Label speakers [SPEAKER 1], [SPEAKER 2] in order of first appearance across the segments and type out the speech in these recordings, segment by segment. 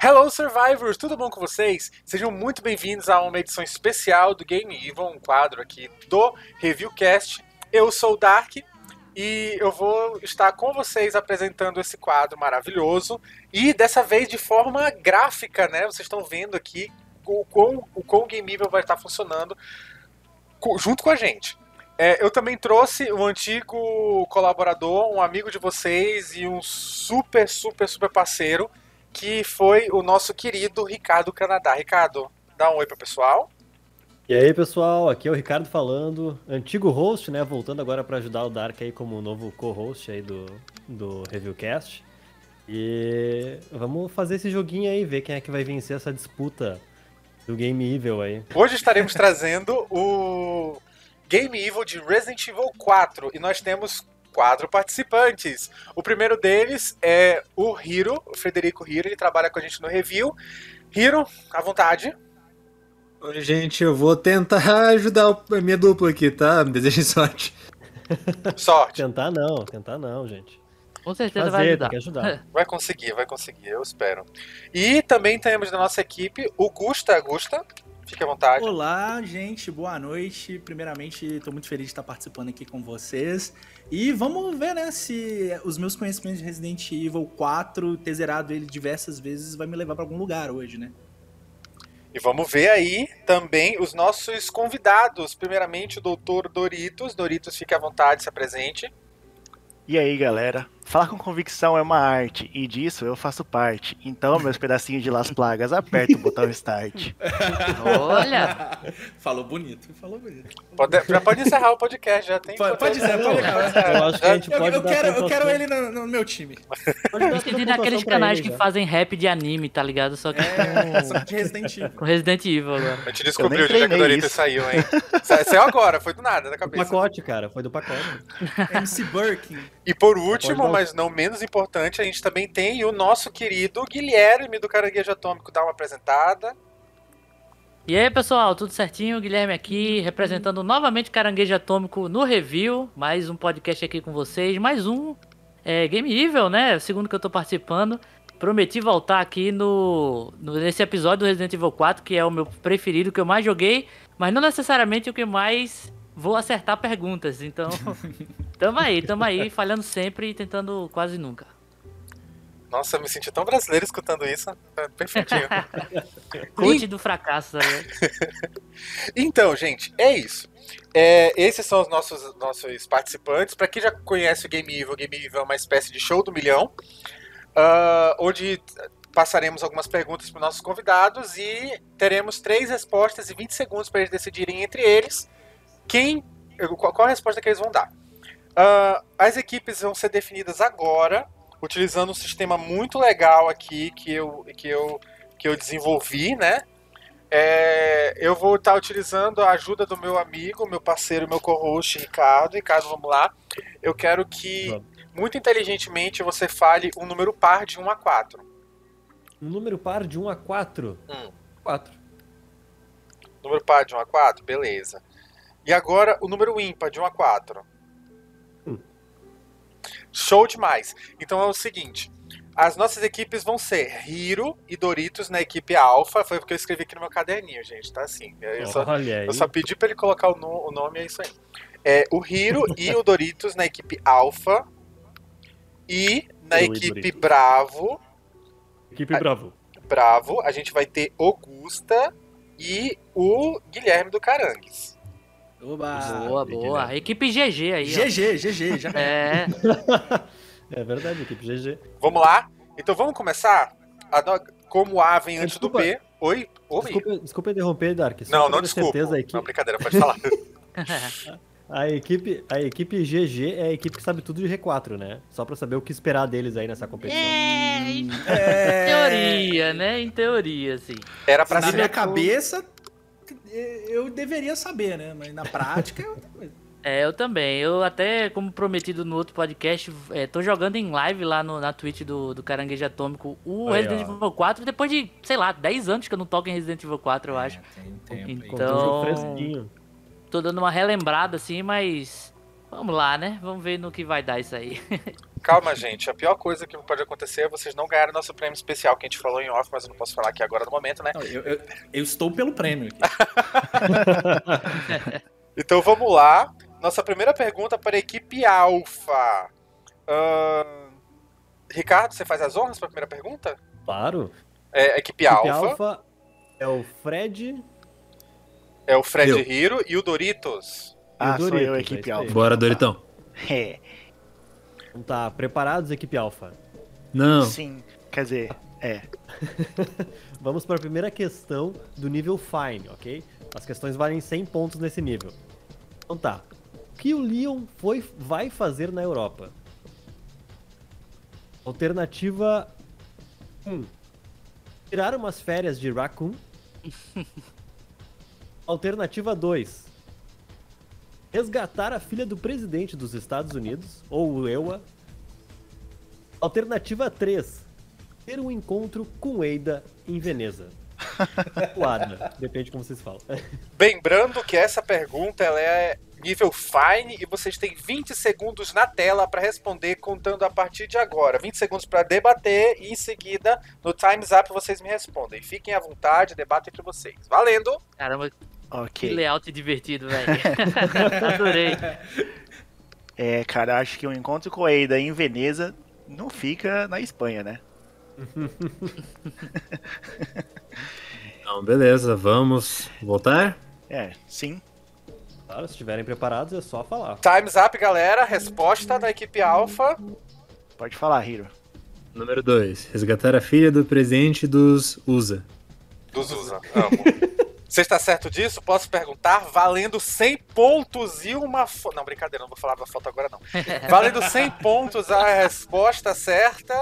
[SPEAKER 1] Hello Survivors, tudo bom com vocês? Sejam muito bem-vindos a uma edição especial do Game Evil, um quadro aqui do Reviewcast. Eu sou o Dark e eu vou estar com vocês apresentando esse quadro maravilhoso e dessa vez de forma gráfica, né? Vocês estão vendo aqui o quão o Game Evil vai estar funcionando junto com a gente. Eu também trouxe um antigo colaborador, um amigo de vocês e um super parceiro, que foi o nosso querido Ricardo Canadá. Ricardo, dá um oi pro pessoal.
[SPEAKER 2] E aí, pessoal, aqui é o Ricardo falando, antigo host, né, voltando agora para ajudar o Dark aí como novo co-host aí do Reviewcast. E vamos fazer esse joguinho aí, ver quem é que vai vencer essa disputa do Game Evil aí.
[SPEAKER 1] Hoje estaremos trazendo o Game Evil de Resident Evil 4 e nós temos 4 participantes. O primeiro deles é o Hiro, o Frederico Hiro, ele trabalha com a gente no review. Hiro, à vontade.
[SPEAKER 3] Oi, gente, eu vou tentar ajudar a minha dupla aqui, tá? Me desejem sorte.
[SPEAKER 1] Sorte.
[SPEAKER 2] Tentar não, gente.
[SPEAKER 4] Com certeza vai ajudar.
[SPEAKER 2] Tem que ajudar.
[SPEAKER 1] Vai conseguir, eu espero. E também temos da nossa equipe o Gusta. Gusta, fique à vontade.
[SPEAKER 5] Olá, gente, boa noite. Primeiramente, estou muito feliz de estar participando aqui com vocês. E vamos ver, né, se os meus conhecimentos de Resident Evil 4, ter zerado ele diversas vezes, vai me levar para algum lugar hoje, né?
[SPEAKER 1] E vamos ver aí também os nossos convidados. Primeiramente, o Dr. Doritos. Doritos, fique à vontade, se apresente.
[SPEAKER 6] E aí, galera? Falar com convicção é uma arte, e disso eu faço parte. Então, meus pedacinhos de Las Plagas, aperta o botão Start.
[SPEAKER 4] Olha!
[SPEAKER 5] Falou bonito.
[SPEAKER 1] Já pode encerrar o podcast, já tem...
[SPEAKER 5] Pode encerrar.
[SPEAKER 2] Eu acho que a gente pode
[SPEAKER 5] Eu quero ele no meu time.
[SPEAKER 4] Entendi naqueles canais que fazem rap de anime, tá ligado? Só que
[SPEAKER 5] Só de Resident Evil.
[SPEAKER 4] com Resident Evil agora.
[SPEAKER 1] A gente descobriu onde é que o Doritos saiu, hein? Saiu agora, foi do nada, da
[SPEAKER 2] Do
[SPEAKER 1] cabeça.
[SPEAKER 2] pacote, cara, foi do pacote.
[SPEAKER 5] MC Birkin.
[SPEAKER 1] E por último, mas não menos importante, a gente também tem o nosso querido Guilherme do Caranguejo Atômico. Dá uma apresentada.
[SPEAKER 4] E aí, pessoal, tudo certinho? Guilherme aqui, representando novamente Caranguejo Atômico no review. Mais um podcast aqui com vocês. Mais um Game Evil, né? O segundo que eu tô participando. Prometi voltar aqui nesse episódio do Resident Evil 4, que é o meu preferido, que eu mais joguei, mas não necessariamente o que mais vou acertar perguntas. Então, tamo aí, falhando sempre e tentando quase nunca.
[SPEAKER 1] Nossa, eu me senti tão brasileiro escutando isso. Perfeitinho.
[SPEAKER 4] Coach do fracasso, né?
[SPEAKER 1] Então, gente, é isso. Esses são os nossos participantes. Para quem já conhece o Game Evil é uma espécie de show do milhão, onde passaremos algumas perguntas para os nossos convidados e teremos 3 respostas e 20 segundos para eles decidirem entre eles qual a resposta que eles vão dar. As equipes vão ser definidas agora, utilizando um sistema muito legal aqui que eu desenvolvi, né? Eu vou estar utilizando a ajuda do meu amigo, meu parceiro, meu co-host Ricardo. Ricardo, vamos lá. Eu quero que, muito inteligentemente, você fale um número par de 1 a 4.
[SPEAKER 2] Um número par de 1 a 4? 4.
[SPEAKER 1] Número par de 1 a 4? Beleza. E agora o número ímpar de 1 a 4. Show demais. Então é o seguinte, as nossas equipes vão ser Hiro e Doritos na equipe Alpha. Foi porque eu escrevi aqui no meu caderninho, gente, tá assim. Eu só pedi pra ele colocar o nome, é isso aí. O Hiro e o Doritos na equipe Alpha. E na equipe Bravo. Bravo, a gente vai ter Augusta e o Guilherme do Carangues.
[SPEAKER 5] Oba!
[SPEAKER 4] Boa. Equipe GG aí.
[SPEAKER 5] GG, já
[SPEAKER 4] É.
[SPEAKER 2] É verdade, equipe GG.
[SPEAKER 1] Vamos lá? Então vamos começar? Como o A vem antes do B. Oi?
[SPEAKER 2] Desculpa interromper, Dark.
[SPEAKER 1] Não desculpa. Não, brincadeira, pode falar.
[SPEAKER 2] A equipe GG é a equipe que sabe tudo de R4, né? Só pra saber o que esperar deles aí nessa competição.
[SPEAKER 4] Em teoria, né? Em teoria, sim.
[SPEAKER 1] Era pra
[SPEAKER 5] Na
[SPEAKER 1] ser
[SPEAKER 5] minha cabeça, eu deveria saber, né? Mas na prática é outra coisa.
[SPEAKER 4] Eu também. Eu até, como prometido no outro podcast, tô jogando em live lá na Twitch do Caranguejo Atômico o Resident Evil 4, depois de, sei lá, 10 anos que eu não toco em Resident Evil 4, eu acho.
[SPEAKER 5] Tem tempo.
[SPEAKER 4] Então,
[SPEAKER 2] fresquinho.
[SPEAKER 4] tô dando uma relembrada assim, mas vamos lá, né? Vamos ver no que vai dar isso aí.
[SPEAKER 1] Calma, gente. A pior coisa que pode acontecer é vocês não ganharem nosso prêmio especial, que a gente falou em off, mas eu não posso falar aqui agora no momento, né?
[SPEAKER 5] Não, eu estou pelo prêmio aqui.
[SPEAKER 1] Então vamos lá. Nossa primeira pergunta para a equipe Alpha. Ricardo, você faz as honras para a primeira pergunta?
[SPEAKER 2] Claro.
[SPEAKER 1] A equipe
[SPEAKER 2] Equipe
[SPEAKER 1] Alpha
[SPEAKER 2] Alpha é o Fred.
[SPEAKER 1] é o Fred
[SPEAKER 3] Eu.
[SPEAKER 1] Hiro e o Doritos.
[SPEAKER 6] Ah,
[SPEAKER 2] o
[SPEAKER 6] sou
[SPEAKER 2] Doritos,
[SPEAKER 6] eu,
[SPEAKER 2] é
[SPEAKER 6] equipe
[SPEAKER 2] isso aí.
[SPEAKER 6] Alpha.
[SPEAKER 3] Bora, Doritão.
[SPEAKER 6] É,
[SPEAKER 2] Então tá, preparados, equipe Alpha?
[SPEAKER 3] Não.
[SPEAKER 6] sim. Quer dizer,
[SPEAKER 2] Vamos para a primeira questão do nível Fine, ok? As questões valem 100 pontos nesse nível. Então tá. O que o Leon vai fazer na Europa? Alternativa 1. Tirar umas férias de Raccoon. Alternativa 2. Resgatar a filha do presidente dos Estados Unidos, ou o EUA. Alternativa 3. Ter um encontro com Eida em Veneza. Ou Ada, depende de como vocês falam.
[SPEAKER 1] Lembrando que essa pergunta ela é nível Fine e vocês têm 20 segundos na tela para responder, contando a partir de agora. 20 segundos para debater e em seguida, no Time's Up, vocês me respondem. Fiquem à vontade, debatem entre vocês. Valendo!
[SPEAKER 4] Caramba, que
[SPEAKER 6] ok.
[SPEAKER 4] layout divertido, velho. Adorei.
[SPEAKER 6] Cara, acho que um encontro com a Eida em Veneza não fica na Espanha, né?
[SPEAKER 3] Então, beleza, vamos voltar?
[SPEAKER 6] Sim.
[SPEAKER 2] Claro, se estiverem preparados é só falar.
[SPEAKER 1] Time's Up, galera. Resposta da equipe Alpha.
[SPEAKER 6] Pode falar, Hiro.
[SPEAKER 3] Número 2. Resgatar a filha do presidente dos USA.
[SPEAKER 1] Dos USA. Amo. Você está certo disso? Posso perguntar? Valendo 100 pontos e uma foto. Não, brincadeira, não vou falar da foto agora, não. Valendo 100 pontos a resposta certa.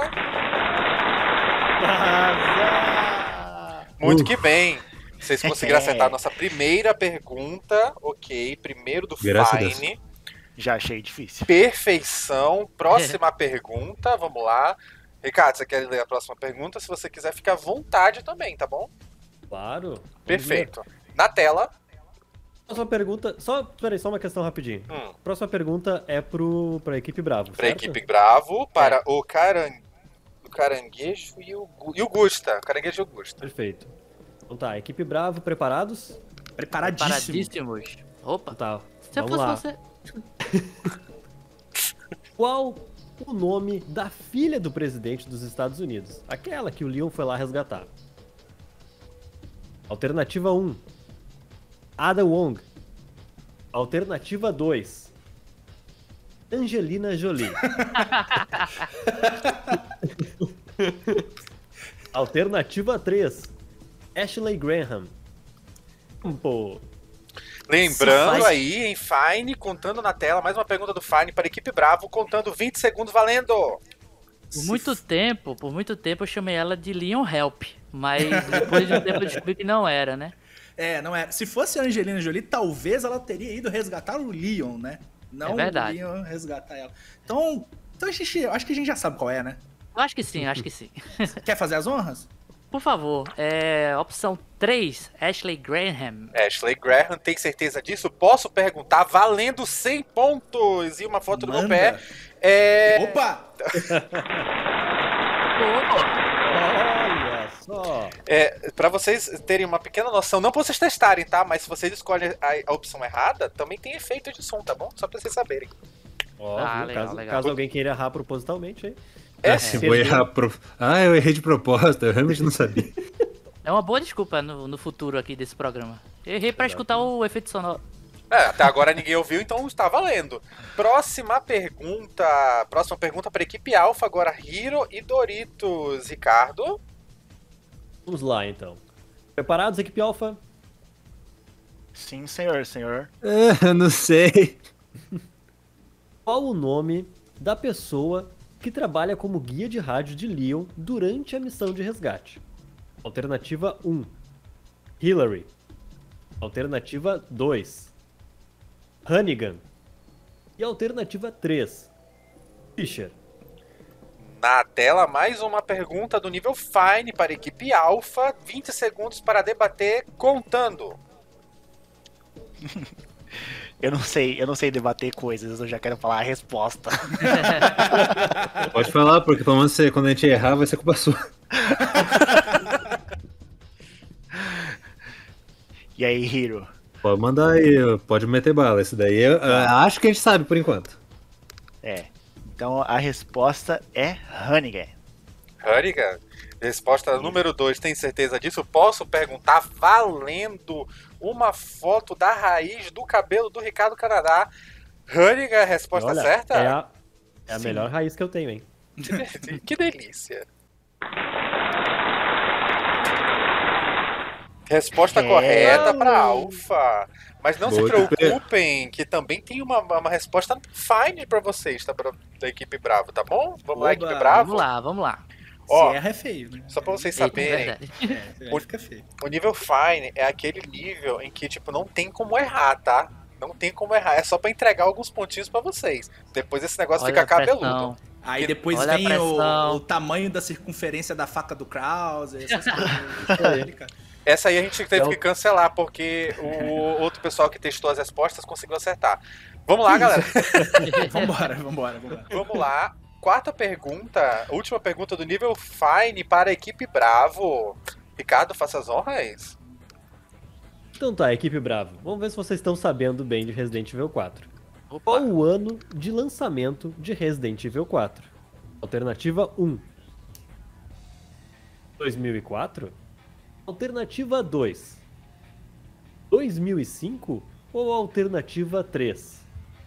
[SPEAKER 1] Muito que bem. Vocês conseguiram acertar a nossa primeira pergunta. Ok, primeiro do
[SPEAKER 3] Graças a Deus.
[SPEAKER 1] Fine.
[SPEAKER 6] Já achei difícil.
[SPEAKER 1] Perfeição. Próxima pergunta, vamos lá. Ricardo, você quer ler a próxima pergunta? Se você quiser, fica à vontade também, tá bom?
[SPEAKER 2] Claro.
[SPEAKER 1] Perfeito. Na tela.
[SPEAKER 2] Próxima pergunta. Peraí, só uma questão rapidinho. Próxima pergunta é pra equipe Bravo.
[SPEAKER 1] Pra
[SPEAKER 2] certo?
[SPEAKER 1] equipe Bravo, para o Caranguejo e o Gusta. Caranguejo e o Gusta.
[SPEAKER 2] Perfeito. Então tá, equipe Bravo, preparados?
[SPEAKER 5] Preparadíssimo.
[SPEAKER 4] Paradíssimos. Opa.
[SPEAKER 2] Então tá,
[SPEAKER 4] Se eu
[SPEAKER 2] vamos lá.
[SPEAKER 4] fosse você.
[SPEAKER 2] Qual o nome da filha do presidente dos Estados Unidos? Aquela que o Leon foi lá resgatar. Alternativa 1. Ada Wong. Alternativa 2. Angelina Jolie. Alternativa 3. Ashley Graham. Pô,
[SPEAKER 1] Lembrando
[SPEAKER 4] faz-
[SPEAKER 1] aí, em Fine, contando na tela, mais uma pergunta do Fine para a equipe Bravo, contando 20 segundos valendo.
[SPEAKER 4] Por muito tempo eu chamei ela de Leon Help. Mas depois de um tempo eu descobri que não era, né?
[SPEAKER 5] Não é. Se fosse a Angelina Jolie, talvez ela teria ido resgatar o Leon, né? Não
[SPEAKER 4] É verdade.
[SPEAKER 5] o Leon resgatar ela. Então acho que a gente já sabe qual é, né?
[SPEAKER 4] Eu acho que sim, acho que sim.
[SPEAKER 5] Quer fazer as honras?
[SPEAKER 4] Por favor, opção 3, Ashley Graham.
[SPEAKER 1] Ashley Graham, tem certeza disso? Posso perguntar, valendo 100 pontos e uma foto do meu
[SPEAKER 5] Manda.
[SPEAKER 1] pé.
[SPEAKER 5] Opa!
[SPEAKER 2] olha só.
[SPEAKER 1] Pra vocês terem uma pequena noção, não pra vocês testarem, tá? Mas se vocês escolhem a opção errada, também tem efeito de som, tá bom? Só pra vocês saberem.
[SPEAKER 2] Ó,
[SPEAKER 4] Ah,
[SPEAKER 2] viu?
[SPEAKER 4] legal,
[SPEAKER 2] caso,
[SPEAKER 4] legal.
[SPEAKER 2] caso alguém queira errar propositalmente, hein?
[SPEAKER 3] Se vou errar eu errei de propósito, eu realmente não sabia.
[SPEAKER 4] É uma boa desculpa no futuro aqui desse programa. Eu errei pra escutar o efeito sonoro.
[SPEAKER 1] Até agora ninguém ouviu, então está valendo. Próxima pergunta para a equipe Alpha, agora Hiro e Doritos. Ricardo?
[SPEAKER 2] Vamos lá, então. Preparados, equipe Alpha?
[SPEAKER 6] Sim, senhor.
[SPEAKER 3] Não sei.
[SPEAKER 2] Qual o nome da pessoa que trabalha como guia de rádio de Leon durante a missão de resgate? Alternativa 1. Hillary. Alternativa 2. Hannigan. E alternativa 3. Fisher.
[SPEAKER 1] Na tela, mais uma pergunta do nível Fine para a equipe Alpha. 20 segundos para debater, contando.
[SPEAKER 6] Eu não sei debater coisas, eu já quero falar a resposta.
[SPEAKER 3] Pode falar, porque pelo menos quando a gente errar vai ser culpa sua.
[SPEAKER 6] E aí, Hiro?
[SPEAKER 3] Pode mandar aí, pode meter bala. Esse daí eu acho que a gente sabe por enquanto.
[SPEAKER 6] Então a resposta é Hannigan.
[SPEAKER 1] Hannigan? Resposta número 2, tem certeza disso? Posso perguntar valendo uma foto da raiz do cabelo do Ricardo Canadá? Hannigan, resposta
[SPEAKER 2] Olha,
[SPEAKER 1] certa?
[SPEAKER 2] É a melhor raiz que eu tenho, hein?
[SPEAKER 1] Que delícia. Resposta correta para Alpha. Mas não se preocupem, que também tem uma resposta fine para vocês, tá? Da equipe Bravo, tá bom? Vamos lá, equipe Bravo?
[SPEAKER 4] Vamos lá.
[SPEAKER 1] Ó,
[SPEAKER 5] se erra é feio, né?
[SPEAKER 1] Só pra vocês
[SPEAKER 4] Eita,
[SPEAKER 1] saberem,
[SPEAKER 4] verdade.
[SPEAKER 5] Fica feio.
[SPEAKER 1] o nível fine é aquele nível em que, tipo, não tem como errar, tá? Não tem como errar, é só pra entregar alguns pontinhos pra vocês. Depois esse negócio
[SPEAKER 4] Olha
[SPEAKER 1] fica
[SPEAKER 4] a pressão.
[SPEAKER 1] cabeludo.
[SPEAKER 5] Aí depois
[SPEAKER 4] Olha a
[SPEAKER 5] vem
[SPEAKER 4] pressão.
[SPEAKER 5] o tamanho da circunferência da faca do Krause, essas coisas. Cara.
[SPEAKER 1] Essa aí a gente teve que cancelar, porque o outro pessoal que testou as respostas conseguiu acertar. Vamos lá, galera.
[SPEAKER 5] Vambora.
[SPEAKER 1] Vamos lá. Quarta pergunta, última pergunta do nível Fine para a equipe Bravo. Ricardo, faça as honras.
[SPEAKER 2] Então tá, equipe Bravo. Vamos ver se vocês estão sabendo bem de Resident Evil 4.
[SPEAKER 4] Opa.
[SPEAKER 2] Qual o ano de lançamento de Resident Evil 4? Alternativa 1. 2004? Alternativa 2. 2005? Ou alternativa 3?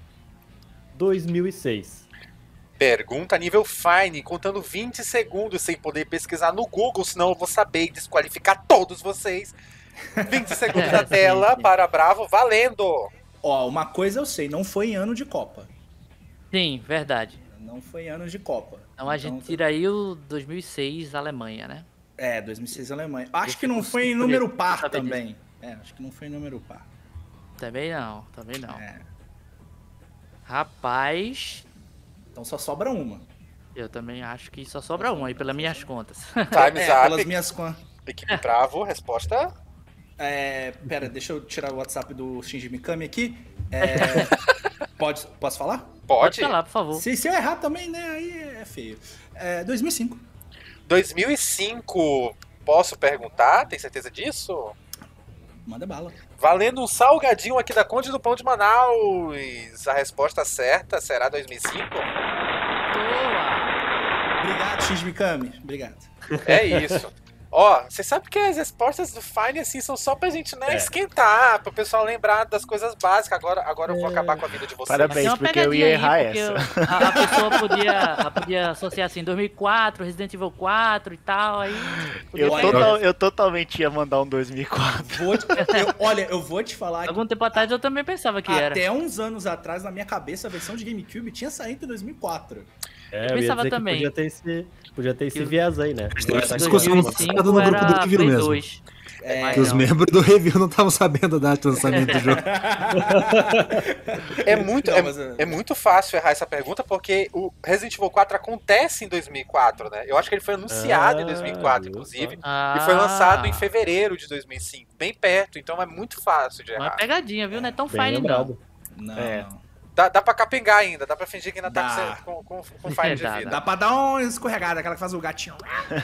[SPEAKER 2] 2006.
[SPEAKER 1] Pergunta nível Fine, contando 20 segundos sem poder pesquisar no Google, senão eu vou saber e desqualificar todos vocês. 20 segundos na tela para Bravo, valendo!
[SPEAKER 5] Ó, uma coisa eu sei, não foi em ano de Copa.
[SPEAKER 4] Sim, verdade.
[SPEAKER 5] Não foi em ano de Copa.
[SPEAKER 4] Então a gente tira aí o 2006 Alemanha, né?
[SPEAKER 5] 2006 Alemanha. Acho que não foi em número par também. Acho que não foi em número par.
[SPEAKER 4] Também não.
[SPEAKER 5] É.
[SPEAKER 4] Rapaz,
[SPEAKER 5] Então só sobra uma.
[SPEAKER 4] eu também acho que só sobra uma aí, pelas minhas contas.
[SPEAKER 1] Time's
[SPEAKER 5] Pelas
[SPEAKER 1] up.
[SPEAKER 5] minhas
[SPEAKER 1] Equipe Bravo, resposta.
[SPEAKER 5] Pera, deixa eu tirar o WhatsApp do Shinji Mikami aqui. Posso falar?
[SPEAKER 1] Pode.
[SPEAKER 4] falar, por favor.
[SPEAKER 5] Se eu errar também, né? Aí é feio. 2005.
[SPEAKER 1] 2005, posso perguntar? Tem certeza disso?
[SPEAKER 5] Manda bala.
[SPEAKER 1] Valendo um salgadinho aqui da Conde do Pão de Manaus. A resposta certa será 2005?
[SPEAKER 4] Boa!
[SPEAKER 5] Obrigado, Shinji Mikami. Obrigado.
[SPEAKER 1] É isso. Ó, você sabe que as respostas do Fine, assim, são só pra gente, né, esquentar, pro pessoal lembrar das coisas básicas. Agora eu vou acabar com a vida de vocês.
[SPEAKER 6] Parabéns.
[SPEAKER 4] Tem uma
[SPEAKER 6] porque eu
[SPEAKER 4] pegadinha
[SPEAKER 6] ia errar
[SPEAKER 4] aí, porque
[SPEAKER 6] essa.
[SPEAKER 4] A pessoa podia associar assim, 2004, Resident Evil 4 e tal, aí...
[SPEAKER 6] Eu totalmente ia mandar um 2004.
[SPEAKER 5] Eu vou te falar que
[SPEAKER 4] Algum tempo atrás eu também pensava que era.
[SPEAKER 5] até uns anos atrás, na minha cabeça, a versão de GameCube tinha saído em 2004.
[SPEAKER 2] Eu
[SPEAKER 4] pensava
[SPEAKER 2] ia dizer
[SPEAKER 4] também.
[SPEAKER 2] Que podia ter esse viés aí, né?
[SPEAKER 3] Essa discussão no passado no grupo do review
[SPEAKER 4] Play
[SPEAKER 3] mesmo.
[SPEAKER 4] 2.
[SPEAKER 3] Que os membros do review não estavam sabendo a data de lançamento do jogo.
[SPEAKER 1] É muito fácil errar essa pergunta, porque o Resident Evil 4 acontece em 2004, né? Eu acho que ele foi anunciado em 2004, inclusive. E foi lançado em fevereiro de 2005, bem perto, então é muito fácil de
[SPEAKER 4] Uma
[SPEAKER 1] errar.
[SPEAKER 4] pegadinha, viu? Não é tão
[SPEAKER 2] Bem
[SPEAKER 4] fine,
[SPEAKER 2] lembrado.
[SPEAKER 4] não.
[SPEAKER 5] Não.
[SPEAKER 1] Dá pra capengar ainda, dá pra fingir que ainda
[SPEAKER 5] Dá.
[SPEAKER 1] tá com fire de
[SPEAKER 4] Dá,
[SPEAKER 1] vida.
[SPEAKER 5] Dá pra dar uma escorregada, aquela que faz o gatinho.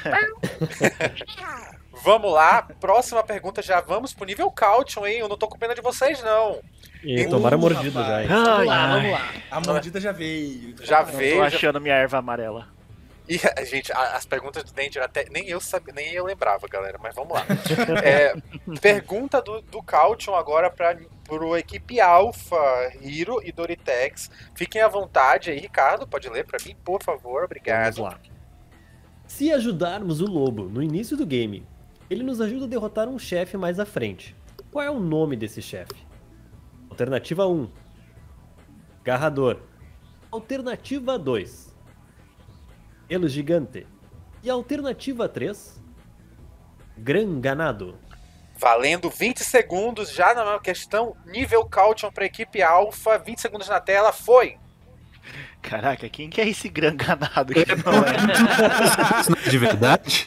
[SPEAKER 1] Vamos lá, próxima pergunta, já vamos pro nível Caution, hein? Eu não tô com pena de vocês, não.
[SPEAKER 2] E tomaram mordida
[SPEAKER 5] rapaz.
[SPEAKER 2] já, hein?
[SPEAKER 4] Vamos lá.
[SPEAKER 5] A mordida já veio.
[SPEAKER 1] Já
[SPEAKER 6] Tô
[SPEAKER 1] veio.
[SPEAKER 6] achando minha erva amarela.
[SPEAKER 1] E, gente, as perguntas do Danger até nem eu sabia, nem eu lembrava, galera, mas vamos lá. Pergunta do Caution agora pro equipe Alpha, Hiro e Doritex. Fiquem à vontade aí, Ricardo, pode ler pra mim, por favor, obrigado.
[SPEAKER 2] Vamos lá. Se ajudarmos o lobo no início do game, ele nos ajuda a derrotar um chefe mais à frente. Qual é o nome desse chefe? Alternativa 1. Garrador. Alternativa 2. El Gigante. E alternativa 3. Gran Ganado.
[SPEAKER 1] Valendo 20 segundos já na questão nível Caution pra equipe Alpha, 20 segundos na tela, foi!
[SPEAKER 6] Caraca, quem que é esse gran ganado que não é?
[SPEAKER 3] De verdade?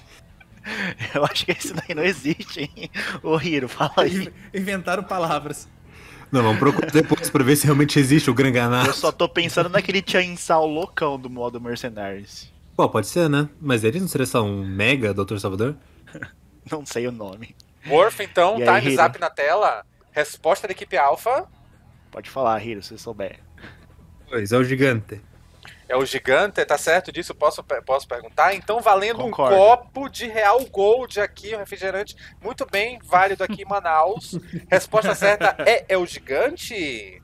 [SPEAKER 6] Eu acho que esse daí não existe, hein? Ô, Hiro, fala aí.
[SPEAKER 5] Inventaram palavras.
[SPEAKER 3] Não, vamos procurar depois pra ver se realmente existe o Granganatos.
[SPEAKER 6] Eu só tô pensando naquele Chainsaw loucão do modo Mercenários.
[SPEAKER 3] Pô, pode ser, né? Mas ele não seria só um mega Dr. Salvador?
[SPEAKER 6] Não sei o nome.
[SPEAKER 1] Worf, então,
[SPEAKER 6] E aí,
[SPEAKER 1] time
[SPEAKER 6] Hiro?
[SPEAKER 1] zap na tela. Resposta da equipe Alpha
[SPEAKER 6] Pode falar, Hiro, se souber.
[SPEAKER 3] Pois, é o gigante.
[SPEAKER 1] é o gigante, tá certo disso? Posso perguntar? Então, valendo
[SPEAKER 6] Concordo.
[SPEAKER 1] um copo de Real Gold aqui, um refrigerante muito bem válido aqui em Manaus. Resposta certa é o gigante?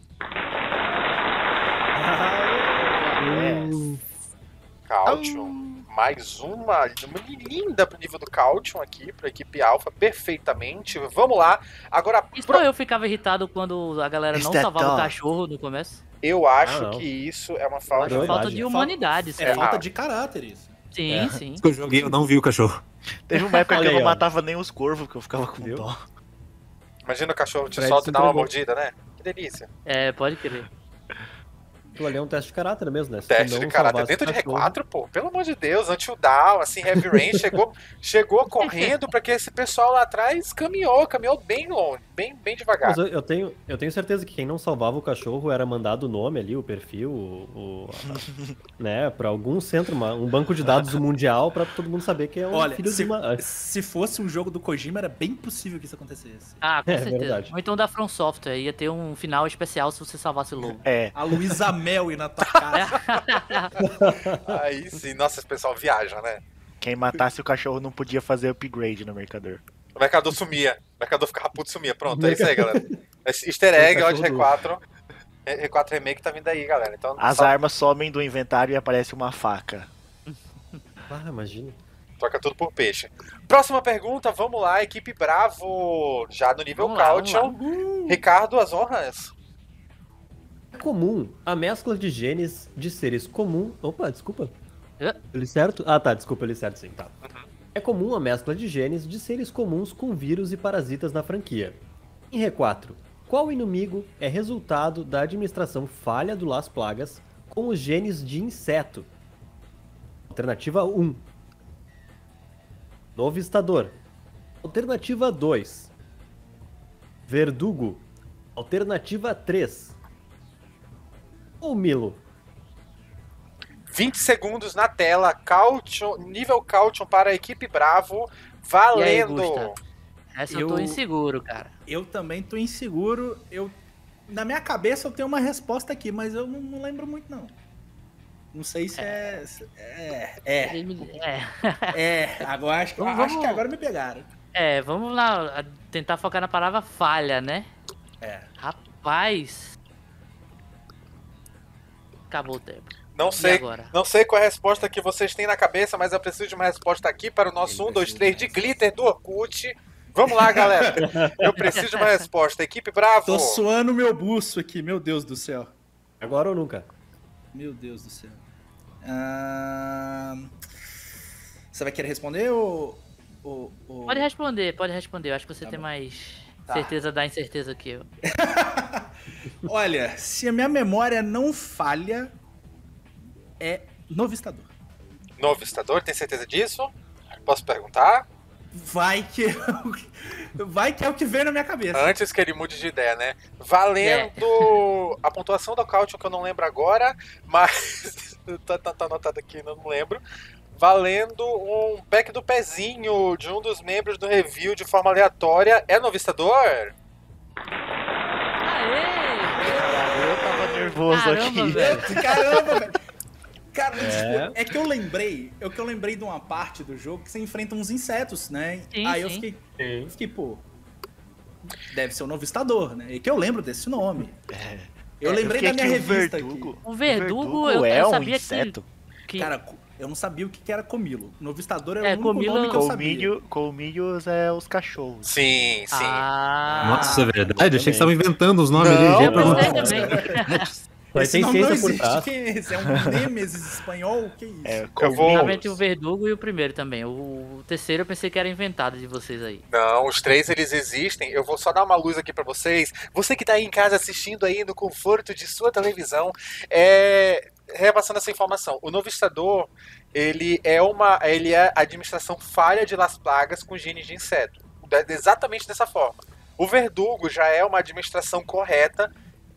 [SPEAKER 1] Caution. Mais uma linda pro nível do Caution aqui, pra equipe Alpha, perfeitamente. Vamos lá. Agora,
[SPEAKER 4] Isso eu ficava irritado quando a galera não
[SPEAKER 6] Mr.
[SPEAKER 4] salvava o
[SPEAKER 6] Dog.
[SPEAKER 4] cachorro no começo.
[SPEAKER 1] eu acho
[SPEAKER 2] não.
[SPEAKER 1] que isso é uma
[SPEAKER 2] Acho
[SPEAKER 1] falta.
[SPEAKER 2] verdade.
[SPEAKER 4] Falta de humanidade,
[SPEAKER 5] É
[SPEAKER 4] sabe?
[SPEAKER 5] falta de caráter isso.
[SPEAKER 4] Sim, sim.
[SPEAKER 3] Que eu joguei, eu não vi o cachorro.
[SPEAKER 6] Teve uma época que
[SPEAKER 2] Olha
[SPEAKER 6] eu
[SPEAKER 2] aí,
[SPEAKER 6] não
[SPEAKER 2] ó.
[SPEAKER 6] matava nem os corvos, que eu ficava com
[SPEAKER 2] Viu?
[SPEAKER 6] dó.
[SPEAKER 1] Imagina o cachorro te
[SPEAKER 2] Fred
[SPEAKER 1] solta
[SPEAKER 2] se
[SPEAKER 1] e dá uma
[SPEAKER 2] entregou.
[SPEAKER 1] mordida, né? Que delícia.
[SPEAKER 4] É, pode crer.
[SPEAKER 2] Aquilo ali é um teste de caráter mesmo, né? Se tu
[SPEAKER 1] Teste
[SPEAKER 2] não
[SPEAKER 1] de caráter
[SPEAKER 2] salvasse
[SPEAKER 1] dentro
[SPEAKER 2] o
[SPEAKER 1] de
[SPEAKER 2] cachorro-
[SPEAKER 1] R4, pô. Pelo amor de Deus, until down, assim, heavy rain, chegou correndo pra que esse pessoal lá atrás caminhou bem longe, bem devagar.
[SPEAKER 2] Mas eu tenho certeza que quem não salvava o cachorro era mandado o nome ali, o perfil, né, pra algum centro, um banco de dados mundial pra todo mundo saber que é um
[SPEAKER 5] Olha,
[SPEAKER 2] filho de
[SPEAKER 5] se,
[SPEAKER 2] uma...
[SPEAKER 5] se fosse um jogo do Kojima, era bem possível que isso acontecesse.
[SPEAKER 4] Ah, com
[SPEAKER 2] É
[SPEAKER 4] certeza.
[SPEAKER 2] verdade.
[SPEAKER 4] Ou então da From Software, ia ter um final especial se você salvasse o lobo.
[SPEAKER 6] É,
[SPEAKER 5] A Luísa Mel ir na tua casa.
[SPEAKER 1] Aí sim, nossa, esse pessoal viaja, né?
[SPEAKER 6] quem matasse o cachorro não podia fazer upgrade no mercador.
[SPEAKER 1] O mercador sumia. O mercador ficava puto e sumia. Pronto, é isso aí, galera. Esse easter egg, ó, de R4. R4 Remake tá vindo aí, galera. Então,
[SPEAKER 6] As
[SPEAKER 1] só
[SPEAKER 6] armas somem do inventário e aparece uma faca.
[SPEAKER 2] Ah, imagina.
[SPEAKER 1] troca tudo por peixe. Próxima pergunta, vamos lá, equipe Bravo. Já no nível
[SPEAKER 4] Vamos lá,
[SPEAKER 1] Caution. Ricardo, as honras.
[SPEAKER 2] É comum a mescla de genes de seres comum... Opa, desculpa.
[SPEAKER 4] Hã?
[SPEAKER 2] Eu li certo? Ah, tá, desculpa, eu li certo sim, tá. É comum a mescla de genes de seres comuns com vírus e parasitas na franquia. Em R4, qual inimigo é resultado da administração falha do Las Plagas com os genes de inseto? Alternativa 1. Novistador. Alternativa 2. Verdugo. Alternativa 3. Ou Milo.
[SPEAKER 1] 20 segundos na tela, Caution, nível Caution para a equipe Bravo,
[SPEAKER 4] E aí,
[SPEAKER 1] valendo.
[SPEAKER 4] Gusta? Essa eu tô
[SPEAKER 5] Eu-
[SPEAKER 4] inseguro, cara.
[SPEAKER 5] Eu também tô inseguro. Na minha cabeça eu tenho uma resposta aqui, mas eu não lembro muito, não. Não sei se é. Agora acho que
[SPEAKER 4] Vamos-
[SPEAKER 5] agora me pegaram.
[SPEAKER 4] Vamos lá tentar focar na palavra falha, né?
[SPEAKER 5] É.
[SPEAKER 4] Rapaz. Acabou o tempo.
[SPEAKER 1] Não
[SPEAKER 4] E
[SPEAKER 1] sei,
[SPEAKER 4] agora?
[SPEAKER 1] não sei qual é a resposta que vocês têm na cabeça, mas eu preciso de uma resposta aqui para o nosso 1, 2, 3 de glitter do Orkut. Vamos lá, galera. Eu preciso de uma resposta. Equipe Bravo.
[SPEAKER 5] Tô suando meu buço aqui, meu Deus do céu.
[SPEAKER 2] Agora ou nunca?
[SPEAKER 5] Meu Deus do céu. Você vai querer responder ou.
[SPEAKER 4] Pode responder. Eu acho que você
[SPEAKER 5] Tá
[SPEAKER 4] tem
[SPEAKER 5] bom.
[SPEAKER 4] mais
[SPEAKER 1] Tá.
[SPEAKER 4] certeza da incerteza que eu.
[SPEAKER 5] Olha, se a minha memória não falha, é Novistador.
[SPEAKER 1] Novistador, tem certeza disso? Posso perguntar?
[SPEAKER 5] Vai que é o que vem na minha cabeça.
[SPEAKER 1] Antes que ele mude de ideia, né? Valendo a pontuação do Caution, que eu não lembro agora, mas tá anotado aqui, não lembro. Valendo um pack do pezinho de um dos membros do review de forma aleatória. É Novistador?
[SPEAKER 4] Aê!
[SPEAKER 6] Eu tava nervoso
[SPEAKER 4] Caramba,
[SPEAKER 6] aqui.
[SPEAKER 4] velho.
[SPEAKER 5] Caramba, velho. Cara,
[SPEAKER 2] É.
[SPEAKER 5] tipo, é que eu lembrei de uma parte do jogo que você enfrenta uns insetos, né?
[SPEAKER 4] Sim,
[SPEAKER 5] Aí eu
[SPEAKER 4] sim.
[SPEAKER 5] fiquei, pô, deve ser o Novistador, né? E que eu lembro desse nome. Eu lembrei da minha revista aqui.
[SPEAKER 4] O verdugo,
[SPEAKER 6] é
[SPEAKER 4] eu
[SPEAKER 6] um
[SPEAKER 4] sabia
[SPEAKER 6] inseto.
[SPEAKER 4] que...
[SPEAKER 5] Cara, eu não sabia o que era comilo. Novistador era
[SPEAKER 4] É,
[SPEAKER 5] o único
[SPEAKER 4] comilo-
[SPEAKER 5] nome que eu sabia.
[SPEAKER 6] Colmilhos é os cachorros.
[SPEAKER 1] Sim, sim.
[SPEAKER 4] Ah,
[SPEAKER 3] Nossa, é verdade? Achei que
[SPEAKER 5] também.
[SPEAKER 3] você estava inventando os nomes
[SPEAKER 1] Não,
[SPEAKER 3] ali. Já ia
[SPEAKER 4] eu pensei
[SPEAKER 3] perguntar.
[SPEAKER 4] também.
[SPEAKER 2] Mas
[SPEAKER 5] Esse
[SPEAKER 2] tem
[SPEAKER 5] nome não
[SPEAKER 2] ciência por
[SPEAKER 5] existe.
[SPEAKER 2] trás.
[SPEAKER 5] Quem é esse? É um Nêmesis espanhol? Que isso?
[SPEAKER 6] É,
[SPEAKER 1] Eu vou-
[SPEAKER 4] Realmente o verdugo e o primeiro também. O terceiro eu pensei que era inventado de vocês aí.
[SPEAKER 1] Não, os três eles existem. Eu vou só dar uma luz aqui pra vocês. Você que tá aí em casa assistindo aí no conforto de sua televisão, repassando essa informação. O Novistador, ele é a administração falha de Las Plagas com genes de inseto. Exatamente dessa forma. O Verdugo já é uma administração correta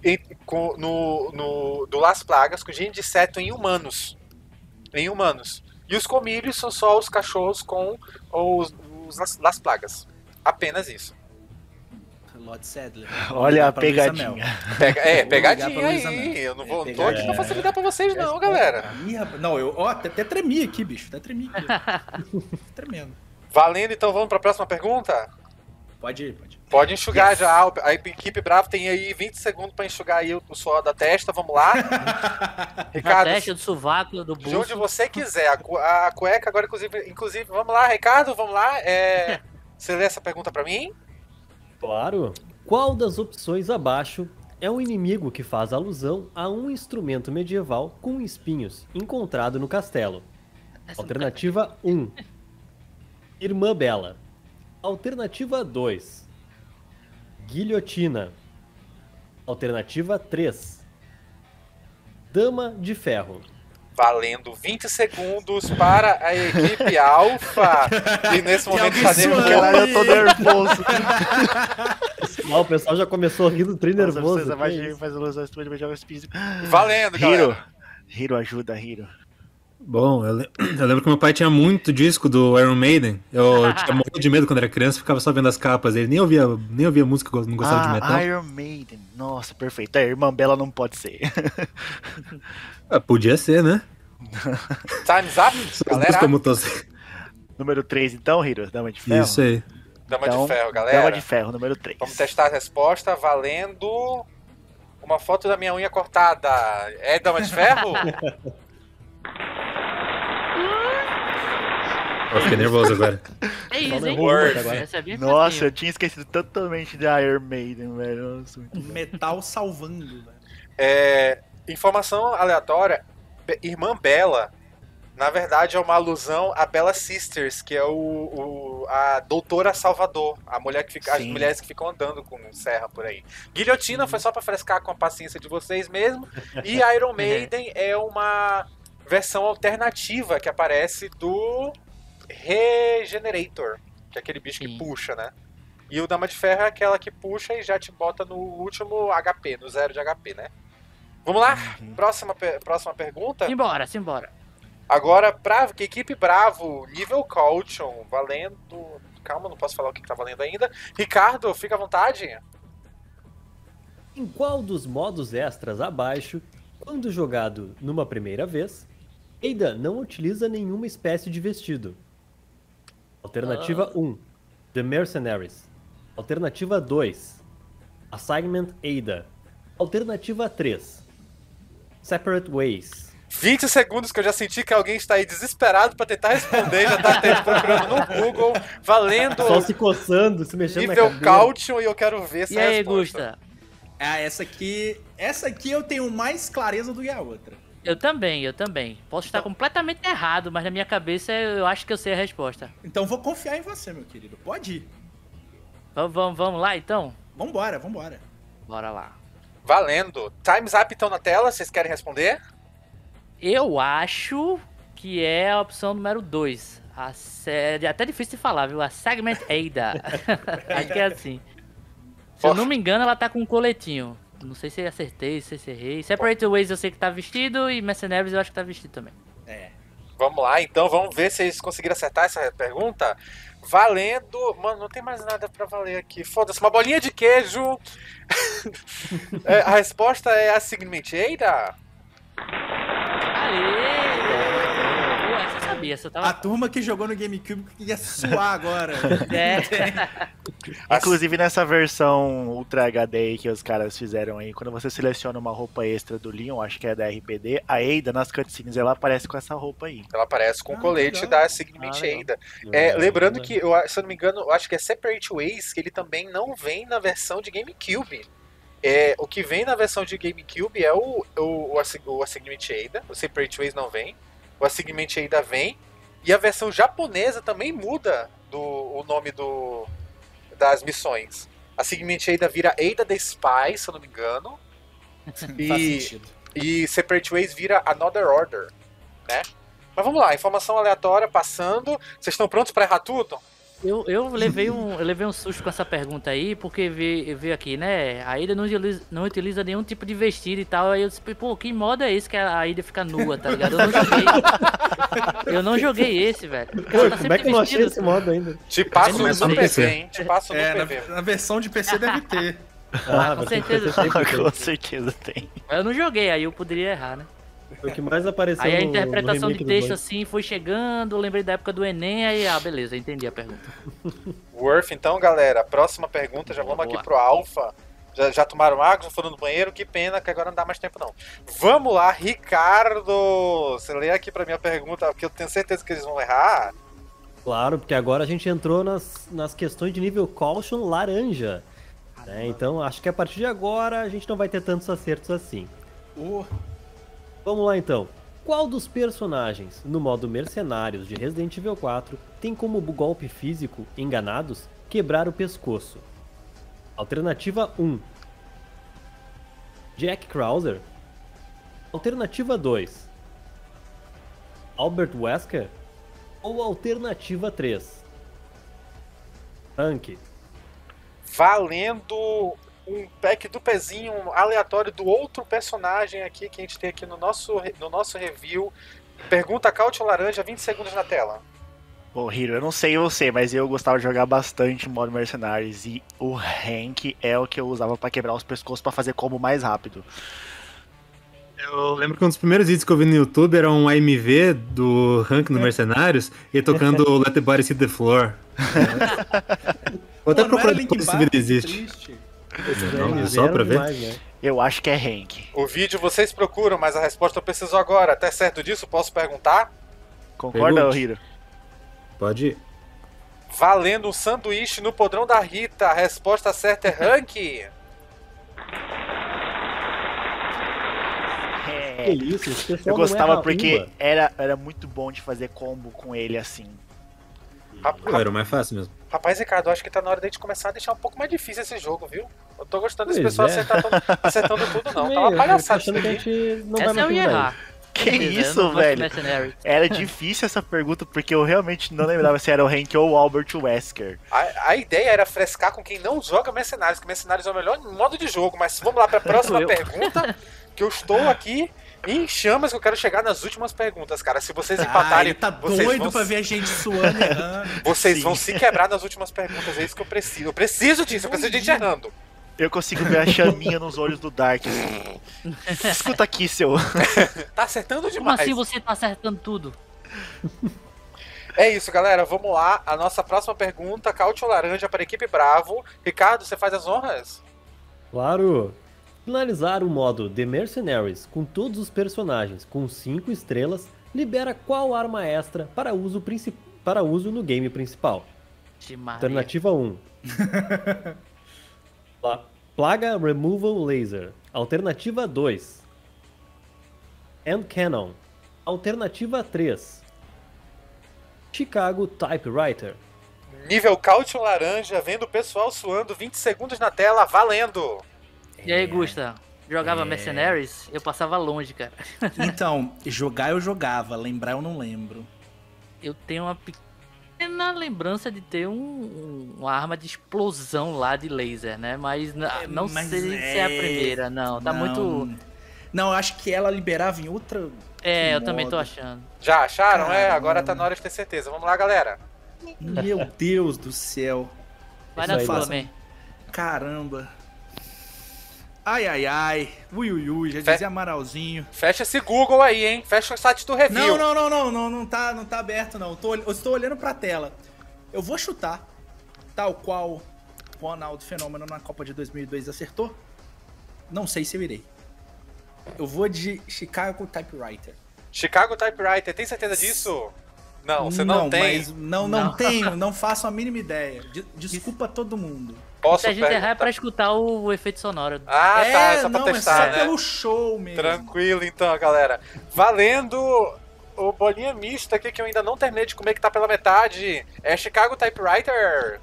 [SPEAKER 1] do Las Plagas, com gene de inseto em humanos. E os comílios são só os cachorros com os Las Plagas. Apenas isso.
[SPEAKER 5] Lord Sadler.
[SPEAKER 6] Olha a
[SPEAKER 5] Pra Luísa
[SPEAKER 6] pegadinha.
[SPEAKER 5] Mel.
[SPEAKER 1] Pegadinha
[SPEAKER 5] Vou ligar pra Luísa
[SPEAKER 1] aí.
[SPEAKER 5] Mel.
[SPEAKER 1] Eu não tô aqui pra facilitar pra vocês não, galera.
[SPEAKER 5] Ih, rapaz. Não, eu até tremi aqui, bicho. Até tremi aqui. Tremendo.
[SPEAKER 1] Valendo, então vamos pra próxima pergunta?
[SPEAKER 5] Pode ir.
[SPEAKER 1] Pode enxugar
[SPEAKER 5] Yes.
[SPEAKER 1] já. A equipe Bravo tem aí 20 segundos pra enxugar aí o suor da testa. Vamos lá.
[SPEAKER 4] Da
[SPEAKER 1] Ricardo,
[SPEAKER 4] testa, do sovaco, do
[SPEAKER 1] de onde
[SPEAKER 4] bolso.
[SPEAKER 1] você quiser. A cueca agora, inclusive, vamos lá, Ricardo, vamos lá. Você lê essa pergunta pra mim?
[SPEAKER 2] Claro. Qual das opções abaixo é um inimigo que faz alusão a um instrumento medieval com espinhos encontrado no castelo? Alternativa 1. Irmã Bela. Alternativa 2. Guilhotina. Alternativa 3. Dama de Ferro.
[SPEAKER 1] Valendo 20 segundos para a equipe Alpha. E nesse momento
[SPEAKER 5] alguém
[SPEAKER 1] fazemos
[SPEAKER 5] suando.
[SPEAKER 6] Caralho, eu tô nervoso.
[SPEAKER 2] O pessoal já começou rindo, tri
[SPEAKER 6] Nossa,
[SPEAKER 2] nervoso.
[SPEAKER 6] precisa mais
[SPEAKER 2] que
[SPEAKER 6] de
[SPEAKER 2] isso?
[SPEAKER 6] faz ilusão instrumento medieval espírito.
[SPEAKER 1] Valendo, galera.
[SPEAKER 6] Hiro, ajuda, Hiro.
[SPEAKER 3] Bom, eu lembro que meu pai tinha muito disco do Iron Maiden. Eu tinha morrido de medo quando era criança, ficava só vendo as capas. Ele nem ouvia música, não gostava de metal.
[SPEAKER 6] Iron Maiden. Nossa, perfeito. A irmã Bela não pode ser.
[SPEAKER 3] Podia ser, né?
[SPEAKER 1] Time's up, galera.
[SPEAKER 3] Como tô...
[SPEAKER 6] Número 3, então, Hiro? Dama de Ferro?
[SPEAKER 3] Isso aí.
[SPEAKER 1] Dama
[SPEAKER 6] Então,
[SPEAKER 1] de ferro, galera.
[SPEAKER 6] Dama de Ferro, número 3.
[SPEAKER 1] Vamos testar a resposta valendo uma foto da minha unha cortada. É Dama de Ferro?
[SPEAKER 3] Eu fiquei nervoso agora.
[SPEAKER 4] É isso, hein?
[SPEAKER 2] Word. Agora.
[SPEAKER 4] Essa é bem
[SPEAKER 6] Nossa,
[SPEAKER 4] facinho.
[SPEAKER 6] eu tinha esquecido totalmente de Iron Maiden, velho. Nossa, muito bom.
[SPEAKER 5] Metal salvando, velho.
[SPEAKER 1] Informação aleatória. Irmã Bela, na verdade, é uma alusão a Bella Sisters, que é a doutora Salvador, as
[SPEAKER 6] Sim.
[SPEAKER 1] mulheres que ficam andando com serra por aí. Guilhotina foi só pra frescar com a paciência de vocês mesmo. E Iron Maiden é uma versão alternativa que aparece do Regenerator, que é aquele bicho que
[SPEAKER 4] Sim.
[SPEAKER 1] puxa, né? E o Dama de Ferro é aquela que puxa e já te bota no último HP, no 0 de HP, né? Vamos lá? Próxima pergunta.
[SPEAKER 4] Simbora.
[SPEAKER 1] Agora, pra equipe Bravo, nível Caution, valendo... Calma, não posso falar o que tá valendo ainda. Ricardo, fica à vontade.
[SPEAKER 2] Em qual dos modos extras abaixo, quando jogado numa primeira vez, Ada não utiliza nenhuma espécie de vestido? Alternativa 1. The Mercenaries. Alternativa 2. Assignment Ada. Alternativa 3. Separate Ways.
[SPEAKER 1] 20 segundos que eu já senti que alguém está aí desesperado pra tentar responder, já tá procurando no Google, valendo
[SPEAKER 2] Só se coçando, se mexendo na
[SPEAKER 1] nível
[SPEAKER 2] cadeira.
[SPEAKER 1] Caution e eu quero ver essa
[SPEAKER 4] E aí,
[SPEAKER 1] resposta.
[SPEAKER 4] Gusta?
[SPEAKER 5] Essa aqui eu tenho mais clareza do que a outra.
[SPEAKER 4] Eu também. Posso estar completamente errado, mas na minha cabeça eu acho que eu sei a resposta.
[SPEAKER 5] Então vou confiar em você, meu querido. Pode ir.
[SPEAKER 4] Vamos lá, então?
[SPEAKER 5] Vambora.
[SPEAKER 4] Bora lá.
[SPEAKER 1] Valendo. Time's up então na tela, vocês querem responder?
[SPEAKER 4] Eu acho que é a opção número 2. A série... Até difícil de falar, viu? A Segment Ada. Acho que é assim. Se eu não me engano, ela tá com um coletinho. Não sei se acertei, se errei. Separate Ways eu sei que tá vestido e Mercenaries eu acho que tá vestido também.
[SPEAKER 1] Vamos lá, então, vamos ver se eles conseguiram acertar essa pergunta. Valendo... Mano, não tem mais nada pra valer aqui. Foda-se, uma bolinha de queijo. A resposta é a Segment Ada?
[SPEAKER 4] Aê! Pô, essa eu sabia, essa eu
[SPEAKER 5] A
[SPEAKER 4] tava...
[SPEAKER 5] turma que jogou no GameCube ia suar agora.
[SPEAKER 4] É.
[SPEAKER 6] Inclusive nessa versão Ultra HD aí que os caras fizeram aí, quando você seleciona uma roupa extra do Leon, acho que é da RPD, a Ada nas cutscenes ela aparece com essa roupa aí.
[SPEAKER 1] Ela aparece com o
[SPEAKER 5] Ah,
[SPEAKER 1] colete
[SPEAKER 5] legal.
[SPEAKER 1] da Segment
[SPEAKER 4] legal.
[SPEAKER 1] Ada.
[SPEAKER 2] Legal,
[SPEAKER 1] Lembrando
[SPEAKER 2] legal.
[SPEAKER 1] que, se eu não me engano, eu acho que é Separate Ways, que ele também não vem na versão de GameCube. O que vem na versão de GameCube é o Assignment Ada, o Separate Ways não vem, o Assignment Ada vem, e a versão japonesa também muda o nome das missões. A Assignment Ada vira Ada the Spy, se eu não me engano,
[SPEAKER 5] Faz sentido.
[SPEAKER 1] e Separate Ways vira Another Order, né? Mas vamos lá, informação aleatória passando. Vocês estão prontos para errar tudo?
[SPEAKER 4] Eu levei um susto com essa pergunta aí, porque veio aqui, né? A Ada não utiliza nenhum tipo de vestido e tal. Aí eu disse, pô, que modo é esse que a Ada fica nua, tá ligado? Eu não joguei esse, velho.
[SPEAKER 2] Pô, como é que eu não achei esse modo ainda?
[SPEAKER 1] Te passo
[SPEAKER 4] Mas
[SPEAKER 1] no
[SPEAKER 3] no
[SPEAKER 1] PV,
[SPEAKER 3] PC.
[SPEAKER 1] hein? Te passo no PV.
[SPEAKER 5] Na versão de PC deve ter.
[SPEAKER 4] Ah, com certeza.
[SPEAKER 6] Com certeza tem.
[SPEAKER 4] Eu não joguei, aí eu poderia errar, né?
[SPEAKER 2] O que mais apareceu
[SPEAKER 4] Aí a
[SPEAKER 2] no
[SPEAKER 4] interpretação
[SPEAKER 2] remake
[SPEAKER 4] de
[SPEAKER 2] do
[SPEAKER 4] texto
[SPEAKER 2] dois.
[SPEAKER 4] assim foi chegando, eu lembrei da época do Enem, aí, beleza, entendi a pergunta.
[SPEAKER 1] Worth, então, galera, próxima pergunta, já vamos
[SPEAKER 4] Boa.
[SPEAKER 1] aqui pro Alpha. Já tomaram água, já foram no banheiro, que pena que agora não dá mais tempo não. Vamos lá, Ricardo! Você lê aqui pra minha pergunta, porque eu tenho certeza que eles vão errar.
[SPEAKER 2] Claro, porque agora a gente entrou nas questões de nível Caution laranja. Né? Então, acho que a partir de agora a gente não vai ter tantos acertos assim. Vamos lá então. Qual dos personagens no modo Mercenários de Resident Evil 4 tem como golpe físico, enganados, quebrar o pescoço? Alternativa 1. Jack Krauser. Alternativa 2. Albert Wesker. Ou alternativa 3. Hank.
[SPEAKER 1] Valendo um pack do pezinho aleatório do outro personagem aqui que a gente tem aqui no nosso review. Pergunta Caute Laranja, 20 segundos na tela.
[SPEAKER 6] Bom, Hiro, eu não sei você, mas eu gostava de jogar bastante modo Mercenários e o Hank é o que eu usava pra quebrar os pescoços pra fazer combo mais rápido.
[SPEAKER 3] Eu lembro que um dos primeiros vídeos que eu vi no YouTube era um AMV do Hank no Mercenários e tocando Let the Body See the Floor. Vou até procurar depois se esse vídeo existe. Não, é só pra ver.
[SPEAKER 2] Demais, né?
[SPEAKER 6] Eu acho que é Hank.
[SPEAKER 1] O vídeo vocês procuram, mas a resposta eu preciso agora. Até certo disso, posso perguntar?
[SPEAKER 6] Concorda,
[SPEAKER 3] Pergunte.
[SPEAKER 6] Hiro?
[SPEAKER 3] Pode ir.
[SPEAKER 1] Valendo um sanduíche no podrão da Rita. A resposta certa é Hank.
[SPEAKER 6] É.
[SPEAKER 2] Que isso, esse pessoal
[SPEAKER 6] Eu
[SPEAKER 2] não
[SPEAKER 6] gostava
[SPEAKER 2] erra
[SPEAKER 6] porque
[SPEAKER 2] uma.
[SPEAKER 6] era muito bom de fazer combo com ele assim.
[SPEAKER 3] Pô, era o mais fácil mesmo.
[SPEAKER 1] Rapaz, Ricardo, acho que tá na hora de a gente começar a deixar um pouco mais difícil esse jogo, viu? Eu tô gostando desse
[SPEAKER 2] Pois
[SPEAKER 1] pessoal
[SPEAKER 2] é.
[SPEAKER 1] acertando tudo, não.
[SPEAKER 2] Também,
[SPEAKER 1] Tá uma
[SPEAKER 2] eu
[SPEAKER 1] palhaçada
[SPEAKER 2] tô
[SPEAKER 1] isso
[SPEAKER 2] achando que a
[SPEAKER 1] aqui.
[SPEAKER 2] gente não vai
[SPEAKER 4] Essa
[SPEAKER 2] mais
[SPEAKER 4] eu ia
[SPEAKER 2] finalizar
[SPEAKER 4] errar.
[SPEAKER 6] Que
[SPEAKER 4] Certeza, eu
[SPEAKER 6] isso,
[SPEAKER 4] não gosto de
[SPEAKER 6] velho?
[SPEAKER 4] Mercenary.
[SPEAKER 6] Era difícil essa pergunta porque eu realmente não lembrava se era o Hank ou o Albert Wesker.
[SPEAKER 1] A ideia era frescar com quem não joga Mercenários, que Mercenários é o melhor modo de jogo. Mas vamos lá pra próxima
[SPEAKER 4] Eu.
[SPEAKER 1] pergunta, que eu estou aqui em chamas, que eu quero chegar nas últimas perguntas, cara. Se vocês empatarem,
[SPEAKER 5] Ele tá
[SPEAKER 1] vocês
[SPEAKER 5] doido
[SPEAKER 1] vão
[SPEAKER 5] pra ver a gente suando e errando.
[SPEAKER 1] Vocês
[SPEAKER 6] Sim.
[SPEAKER 1] vão se quebrar nas últimas perguntas, é isso que eu preciso. Eu preciso disso, eu preciso de gente errando.
[SPEAKER 6] Eu consigo ver a chaminha nos olhos do Dark. Escuta aqui, seu.
[SPEAKER 1] Tá acertando
[SPEAKER 4] Como
[SPEAKER 1] demais.
[SPEAKER 4] assim você tá acertando tudo?
[SPEAKER 1] É isso, galera. Vamos lá. A nossa próxima pergunta, Caute Laranja para a equipe Bravo. Ricardo, você faz as honras?
[SPEAKER 2] Claro! Finalizar o modo The Mercenaries com todos os personagens com 5 estrelas libera qual arma extra para uso no game principal?
[SPEAKER 4] De Maria.
[SPEAKER 2] Alternativa 1. Plaga Removal Laser. Alternativa 2. Hand Cannon. Alternativa 3. Chicago Typewriter.
[SPEAKER 1] Nível Caute Laranja, vendo o pessoal suando, 20 segundos na tela, valendo!
[SPEAKER 4] E aí, Gusta? Jogava Mercenaries? Eu passava longe, cara.
[SPEAKER 5] Então, jogar eu jogava, lembrar eu não lembro.
[SPEAKER 4] Eu tenho uma pequena lembrança de ter uma arma de explosão lá de laser, né? Mas não
[SPEAKER 5] mas
[SPEAKER 4] sei se é a primeira, não. Tá muito...
[SPEAKER 5] Não, eu acho que ela liberava em outra.
[SPEAKER 4] É, eu
[SPEAKER 5] modo.
[SPEAKER 4] também tô achando.
[SPEAKER 1] Já acharam? É,
[SPEAKER 5] Caramba.
[SPEAKER 1] agora tá na hora de ter certeza. Vamos lá, galera.
[SPEAKER 5] Meu Deus do céu.
[SPEAKER 4] Vai
[SPEAKER 2] Isso
[SPEAKER 4] na
[SPEAKER 2] aí,
[SPEAKER 4] tua,
[SPEAKER 5] façam-
[SPEAKER 4] man.
[SPEAKER 5] Caramba. Ai, ai, ai. Ui, ui, ui. Já dizia Amaralzinho.
[SPEAKER 1] Fecha esse Google aí, hein? Fecha o site do review.
[SPEAKER 5] Não tá aberto não. Eu estou olhando pra tela. Eu vou chutar, tal qual Ronaldo Fenômeno na Copa de 2002 acertou. Não sei se eu irei. Eu vou de Chicago Typewriter.
[SPEAKER 1] Chicago Typewriter, tem certeza disso? Não, você não tem.
[SPEAKER 5] Mas não tenho, não faço a mínima ideia. Desculpa todo mundo.
[SPEAKER 1] Posso
[SPEAKER 4] Se a gente errar é
[SPEAKER 1] perguntar?
[SPEAKER 4] pra escutar o efeito sonoro.
[SPEAKER 1] Ah, tá, é só pra
[SPEAKER 5] não,
[SPEAKER 1] testar,
[SPEAKER 5] é só
[SPEAKER 1] né?
[SPEAKER 5] pelo show mesmo.
[SPEAKER 1] Tranquilo então, galera. Valendo o bolinha mista aqui que eu ainda não terminei de comer, que tá pela metade. É Chicago Typewriter.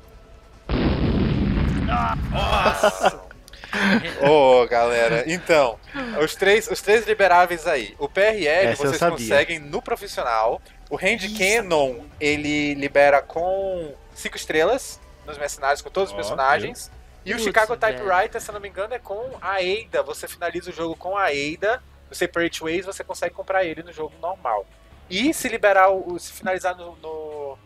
[SPEAKER 1] Ô, galera, então, os três liberáveis aí. O PRL
[SPEAKER 6] Essa eu
[SPEAKER 1] vocês
[SPEAKER 6] sabia.
[SPEAKER 1] conseguem no profissional. O Hand Cannon, ele libera com 5 estrelas nos Mercenários com todos os
[SPEAKER 2] Ó,
[SPEAKER 1] personagens. E o
[SPEAKER 4] Putz,
[SPEAKER 1] Chicago
[SPEAKER 4] velho.
[SPEAKER 1] Typewriter, se eu não me engano, é com a Ada. Você finaliza o jogo com a Ada. No Separate Ways, você consegue comprar ele no jogo normal. E se liberar, se finalizar no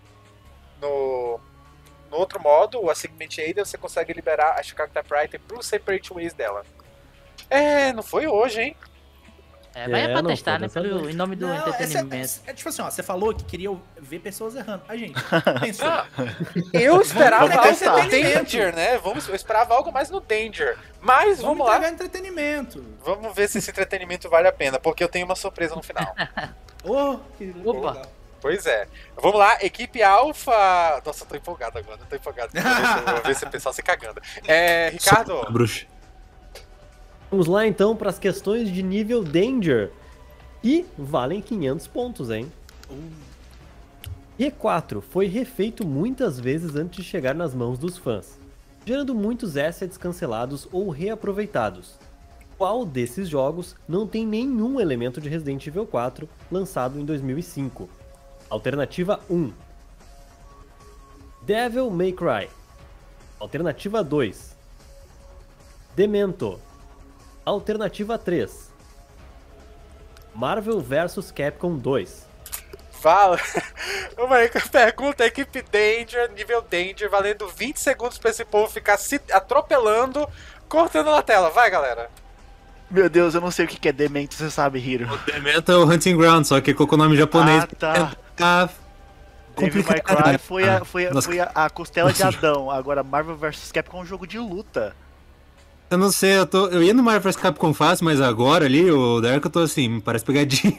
[SPEAKER 1] outro modo, o Assignment Ada, você consegue liberar a Chicago Typewriter pro Separate Ways dela. Não foi hoje, hein?
[SPEAKER 4] Mas é pra
[SPEAKER 2] não,
[SPEAKER 4] testar,
[SPEAKER 2] pô,
[SPEAKER 4] né?
[SPEAKER 2] dessa vez.
[SPEAKER 4] Em nome do
[SPEAKER 5] Não,
[SPEAKER 4] entretenimento.
[SPEAKER 5] é tipo assim, ó, você falou que queria ver pessoas errando. A gente pensou.
[SPEAKER 1] Eu esperava
[SPEAKER 6] Vamos
[SPEAKER 1] algo
[SPEAKER 6] testar.
[SPEAKER 1] no Danger, né? Eu esperava algo mais no Danger. Mas vamos lá.
[SPEAKER 5] entregar entretenimento.
[SPEAKER 1] Vamos ver se esse entretenimento vale a pena, porque eu tenho uma surpresa no final.
[SPEAKER 5] Oh, que
[SPEAKER 4] Opa.
[SPEAKER 5] legal.
[SPEAKER 1] Pois é. Vamos lá, equipe Alpha. Nossa, eu tô empolgado agora, eu tô empolgado. Vou ver se o pessoal se cagando. Ricardo,
[SPEAKER 3] Bruxa.
[SPEAKER 2] Vamos lá então para as questões de nível Danger. E valem 500 pontos, hein? E4 foi refeito muitas vezes antes de chegar nas mãos dos fãs, gerando muitos assets cancelados ou reaproveitados. Qual desses jogos não tem nenhum elemento de Resident Evil 4 lançado em 2005? Alternativa 1. Devil May Cry. Alternativa 2. Demento. Alternativa 3. Marvel vs Capcom 2.
[SPEAKER 1] fala. Uma pergunta, equipe Danger, nível Danger, valendo 20 segundos pra esse povo ficar se atropelando, cortando na tela. Vai, galera.
[SPEAKER 6] Meu Deus, eu não sei o que é Demento, você sabe, Hiro.
[SPEAKER 3] Demento é o Hunting Ground, só que com o nome japonês.
[SPEAKER 6] Tá. Devil May Cry foi
[SPEAKER 3] Nossa.
[SPEAKER 6] a costela de Adão. Agora, Marvel vs Capcom é um jogo de luta.
[SPEAKER 3] Eu não sei, eu ia no Marvel vs Capcom fácil, mas agora ali, o Dark, eu tô assim, parece pegadinha.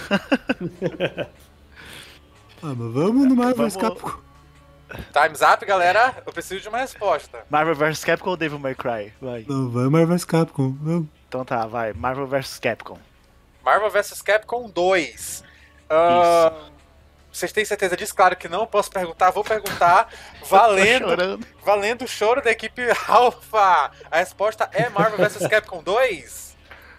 [SPEAKER 3] Mas vamos no Marvel vs
[SPEAKER 6] Vamos-
[SPEAKER 3] Capcom.
[SPEAKER 1] Time's up, galera. Eu preciso de uma resposta.
[SPEAKER 6] Marvel vs Capcom ou Devil May Cry? Vai.
[SPEAKER 3] Não, vai Marvel vs Capcom, vamos.
[SPEAKER 6] Então tá, vai. Marvel vs Capcom.
[SPEAKER 1] Marvel vs Capcom 2. Vocês têm certeza disso? Claro que não. Posso perguntar? Vou perguntar.
[SPEAKER 6] Tô
[SPEAKER 1] Valendo,
[SPEAKER 6] chorando.
[SPEAKER 1] valendo o choro da equipe Alpha. A resposta é Marvel vs Capcom 2?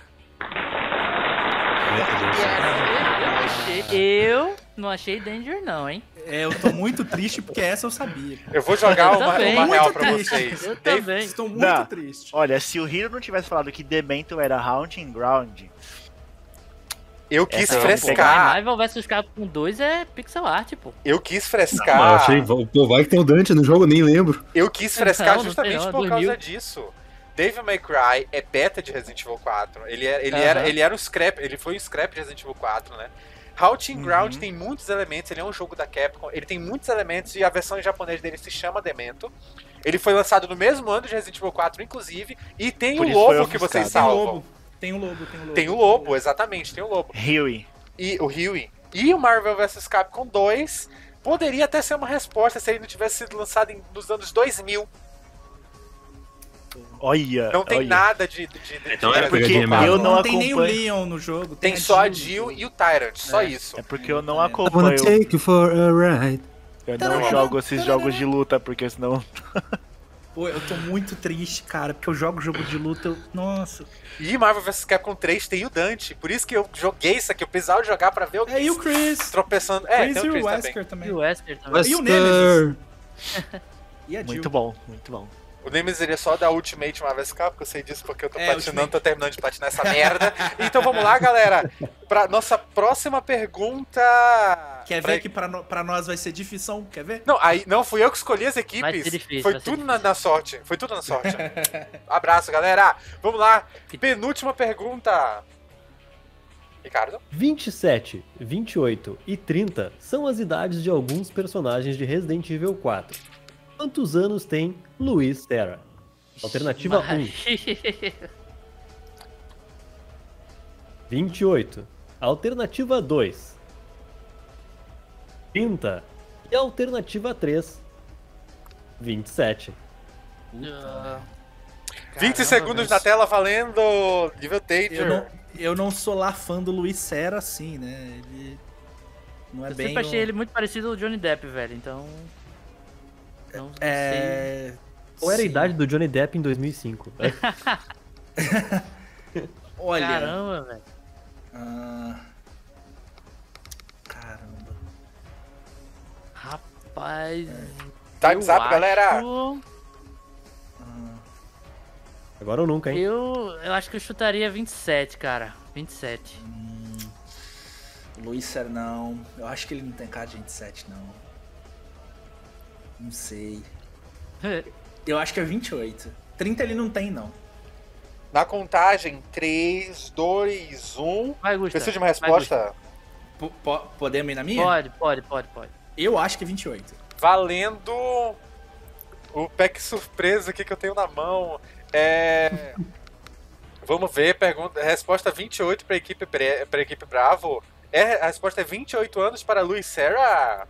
[SPEAKER 4] Eu não achei Danger, não, hein?
[SPEAKER 5] Eu tô muito triste porque essa eu sabia.
[SPEAKER 1] Eu vou jogar
[SPEAKER 4] Eu
[SPEAKER 1] uma
[SPEAKER 4] também.
[SPEAKER 1] real
[SPEAKER 5] Muito
[SPEAKER 1] pra
[SPEAKER 5] triste.
[SPEAKER 1] vocês.
[SPEAKER 4] Eu
[SPEAKER 1] Dave-
[SPEAKER 4] também.
[SPEAKER 5] Estou muito
[SPEAKER 6] Não.
[SPEAKER 5] triste.
[SPEAKER 6] Olha, se o Hiro não tivesse falado que Demento era Haunting Ground,
[SPEAKER 1] Eu quis
[SPEAKER 6] Essa é uma
[SPEAKER 1] frescar.
[SPEAKER 4] Marvel vs Capcom 2 é pixel art, pô.
[SPEAKER 1] Eu quis
[SPEAKER 3] Ah,
[SPEAKER 1] frescar.
[SPEAKER 3] eu achei, pô, vai que tem o Dante no jogo, eu nem lembro.
[SPEAKER 1] Eu quis frescar
[SPEAKER 4] Não, não
[SPEAKER 1] justamente
[SPEAKER 4] tem não,
[SPEAKER 1] por
[SPEAKER 4] 2000.
[SPEAKER 1] causa disso. Devil May Cry é beta de Resident Evil 4. Ele
[SPEAKER 4] Aham.
[SPEAKER 1] era um scrap, ele foi um scrap de Resident Evil 4, né? Haunting Ground tem muitos elementos, ele é um jogo da Capcom, ele tem muitos elementos e a versão em japonês dele se chama Demento. Ele foi lançado no mesmo ano de Resident Evil 4, inclusive, e tem
[SPEAKER 6] Por
[SPEAKER 1] o
[SPEAKER 6] isso foi
[SPEAKER 1] lobo que vocês
[SPEAKER 6] ofuscado.
[SPEAKER 1] salvam.
[SPEAKER 5] Tem um lobo.
[SPEAKER 1] Tem o lobo, exatamente, tem o lobo.
[SPEAKER 6] Huey.
[SPEAKER 1] E o Huey. E o Marvel vs Capcom 2 poderia até ser uma resposta se ele não tivesse sido lançado nos anos 2000.
[SPEAKER 6] Olha.
[SPEAKER 1] Não tem
[SPEAKER 6] olha.
[SPEAKER 1] nada de
[SPEAKER 3] Então
[SPEAKER 1] de
[SPEAKER 3] é
[SPEAKER 1] Resident
[SPEAKER 6] porque
[SPEAKER 1] Evil 4.
[SPEAKER 6] eu não
[SPEAKER 5] tem nem o
[SPEAKER 6] acompanho.
[SPEAKER 5] Leon no jogo.
[SPEAKER 1] Tem só a
[SPEAKER 5] no
[SPEAKER 1] Jill
[SPEAKER 5] jogo.
[SPEAKER 1] e o Tyrant, só isso.
[SPEAKER 6] É porque eu não
[SPEAKER 3] I wanna
[SPEAKER 6] acompanho.
[SPEAKER 3] take you for a ride.
[SPEAKER 6] Eu não jogo esses jogos de luta, porque senão.
[SPEAKER 5] Pô, eu tô muito triste, cara, porque eu jogo jogo de luta. Nossa.
[SPEAKER 1] E Marvel vs Capcom 3 tem o Dante, por isso que eu joguei isso aqui, eu precisava jogar pra ver o
[SPEAKER 5] E o Chris.
[SPEAKER 1] tropeçando.
[SPEAKER 5] Chris
[SPEAKER 1] Tem
[SPEAKER 5] e
[SPEAKER 1] o
[SPEAKER 5] o
[SPEAKER 1] Chris também.
[SPEAKER 5] Wesker também.
[SPEAKER 4] E o Wesker também.
[SPEAKER 5] E o
[SPEAKER 3] Wesker.
[SPEAKER 5] E a Jill.
[SPEAKER 6] Muito bom, muito bom.
[SPEAKER 1] O Nemesis ele é só da Ultimate Marvel vs Capcom, eu sei disso porque eu tô platinando,
[SPEAKER 5] Ultimate.
[SPEAKER 1] tô terminando de platinar essa merda. Então vamos lá, galera, pra nossa próxima pergunta.
[SPEAKER 5] Quer ver que pra nós vai ser difícil? Quer ver?
[SPEAKER 1] Não, fui eu que escolhi as
[SPEAKER 4] Vai
[SPEAKER 1] equipes.
[SPEAKER 4] ser difícil,
[SPEAKER 1] Foi
[SPEAKER 4] vai ser
[SPEAKER 1] tudo
[SPEAKER 4] difícil.
[SPEAKER 1] na sorte. Foi tudo na sorte. Abraço, galera. Vamos lá. Penúltima pergunta. Ricardo?
[SPEAKER 2] 27, 28 e 30 são as idades de alguns personagens de Resident Evil 4. Quantos anos tem Luiz Terra? Alternativa 1, 28. Alternativa 2, 30. E alternativa 3, 27.
[SPEAKER 1] 20 segundos na tela valendo. Nível Danger.
[SPEAKER 5] Eu não sou lá fã do Luiz Serra assim, né? Ele não é
[SPEAKER 4] Eu
[SPEAKER 5] bem.
[SPEAKER 4] sempre achei ele muito parecido ao Johnny Depp, velho, então. Não sei.
[SPEAKER 5] É.
[SPEAKER 2] Qual era a
[SPEAKER 5] sim.
[SPEAKER 2] idade do Johnny Depp em 2005?
[SPEAKER 5] Olha.
[SPEAKER 4] Caramba, velho.
[SPEAKER 5] Caramba.
[SPEAKER 4] Rapaz.
[SPEAKER 1] Time's
[SPEAKER 4] Eu
[SPEAKER 1] up, galera!
[SPEAKER 4] acho-
[SPEAKER 2] Agora ou nunca, hein?
[SPEAKER 4] Eu acho que eu chutaria 27, cara. 27.
[SPEAKER 5] Luiz Ser não. Eu acho que ele não tem cara de 27, não. Não sei. Eu acho que é 28. 30 ele não tem, não.
[SPEAKER 1] Na contagem, 3, 2, 1.
[SPEAKER 4] Vai, Gusta.
[SPEAKER 1] Preciso de uma
[SPEAKER 4] Vai,
[SPEAKER 1] resposta?
[SPEAKER 5] Podemos ir na minha?
[SPEAKER 4] Pode.
[SPEAKER 5] Eu acho que é 28.
[SPEAKER 1] Valendo o pack surpresa aqui que eu tenho na mão. Vamos ver, resposta 28 para a equipe Bravo. A resposta é 28 anos para Luiz Serra.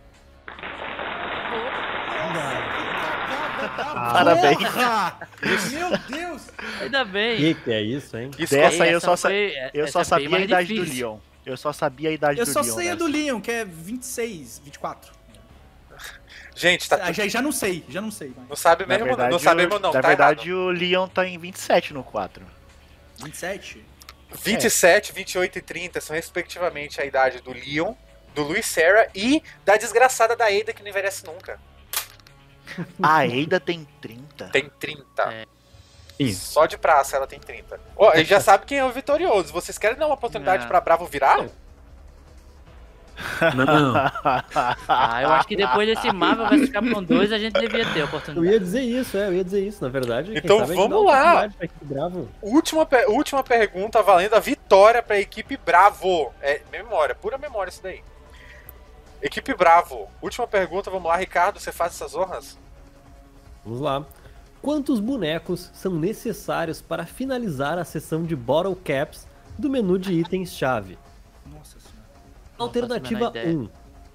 [SPEAKER 6] Parabéns.
[SPEAKER 5] Meu Deus!
[SPEAKER 4] Ainda bem.
[SPEAKER 2] Que é isso, hein?
[SPEAKER 1] Isso
[SPEAKER 6] Dessa aí eu
[SPEAKER 4] Essa
[SPEAKER 6] só,
[SPEAKER 4] foi-
[SPEAKER 6] eu
[SPEAKER 4] essa
[SPEAKER 6] só
[SPEAKER 4] é bem
[SPEAKER 6] sabia a
[SPEAKER 4] mais
[SPEAKER 6] idade do
[SPEAKER 4] difícil.
[SPEAKER 6] Leon. Eu só sabia a idade
[SPEAKER 5] Eu
[SPEAKER 6] do
[SPEAKER 5] só
[SPEAKER 6] Leon.
[SPEAKER 5] sei a
[SPEAKER 6] nessa.
[SPEAKER 5] do Leon, que é 26, 24.
[SPEAKER 1] Gente, tá
[SPEAKER 5] Já não sei, mas...
[SPEAKER 1] não sabe
[SPEAKER 6] Na
[SPEAKER 1] mesmo,
[SPEAKER 6] verdade,
[SPEAKER 1] não sabemos não,
[SPEAKER 6] na
[SPEAKER 1] tá
[SPEAKER 6] verdade
[SPEAKER 1] errado.
[SPEAKER 6] o Leon tá em 27 no 4.
[SPEAKER 5] 27?
[SPEAKER 1] 27, 28 e 30 são respectivamente a idade do Leon, do Luiz Serra e da desgraçada da Ada que não envelhece nunca.
[SPEAKER 6] A Ada tem 30.
[SPEAKER 1] Tem 30.
[SPEAKER 4] É.
[SPEAKER 3] Sim.
[SPEAKER 1] Só de praça ela tem 30. Ó, a gente já sabe quem é o vitorioso. Vocês querem dar uma oportunidade
[SPEAKER 4] Não.
[SPEAKER 1] pra Bravo virar?
[SPEAKER 3] Não.
[SPEAKER 4] Eu acho que depois desse Marvel vs Capcom 2 a gente devia ter a
[SPEAKER 2] Eu
[SPEAKER 4] oportunidade.
[SPEAKER 2] ia dizer isso, na verdade. Quem
[SPEAKER 1] Então
[SPEAKER 2] sabe a gente dá
[SPEAKER 1] vamos
[SPEAKER 2] uma
[SPEAKER 1] lá.
[SPEAKER 2] oportunidade pra equipe Bravo.
[SPEAKER 1] Última pergunta valendo a vitória pra equipe Bravo. É memória, pura memória isso daí. Equipe Bravo, última pergunta, vamos lá, Ricardo, você faz essas honras?
[SPEAKER 2] Vamos lá. Quantos bonecos são necessários para finalizar a sessão de Bottle Caps do menu de itens-chave?
[SPEAKER 5] Nossa senhora.
[SPEAKER 2] Alternativa
[SPEAKER 4] faço a menor
[SPEAKER 2] 1.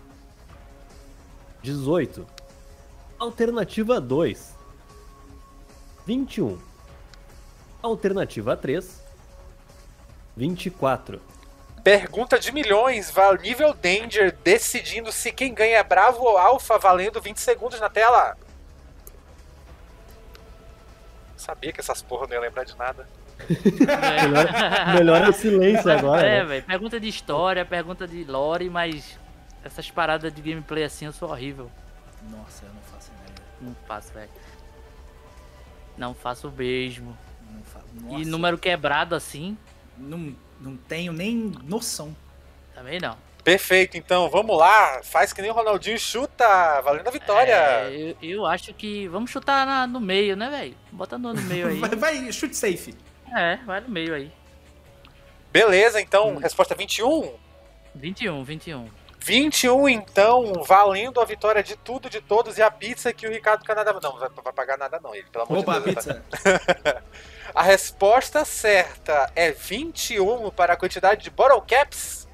[SPEAKER 2] 18. Alternativa 2. 21. Alternativa 3. 24.
[SPEAKER 1] Pergunta de milhões, nível Danger, decidindo se quem ganha é Bravo ou Alpha, valendo 20 segundos na tela. Sabia que essas porra não ia lembrar de nada.
[SPEAKER 2] Melhor é o silêncio agora. né?
[SPEAKER 4] Velho. Pergunta de história, pergunta de lore, mas essas paradas de gameplay assim eu sou horrível.
[SPEAKER 5] Nossa, eu não faço ideia.
[SPEAKER 4] Não faço, velho. Não faço mesmo.
[SPEAKER 5] Não faço.
[SPEAKER 4] E número quebrado assim,
[SPEAKER 5] Não tenho nem noção.
[SPEAKER 4] também não.
[SPEAKER 1] Perfeito, então vamos lá, faz que nem o Ronaldinho e chuta, valendo a vitória.
[SPEAKER 4] Eu acho que. Vamos chutar no meio, né, velho? Bota no meio aí.
[SPEAKER 5] Vai, chute safe.
[SPEAKER 4] Vai no meio aí.
[SPEAKER 1] Beleza, então, resposta 21?
[SPEAKER 4] 21.
[SPEAKER 1] 21, então, valendo a vitória de tudo, de todos, e a pizza que o Ricardo Canadá... Não vai pagar nada não, ele, pelo amor
[SPEAKER 5] Opa,
[SPEAKER 1] de Deus.
[SPEAKER 5] pizza.
[SPEAKER 1] Tá? A resposta certa é 21 para a quantidade de Bottle Caps.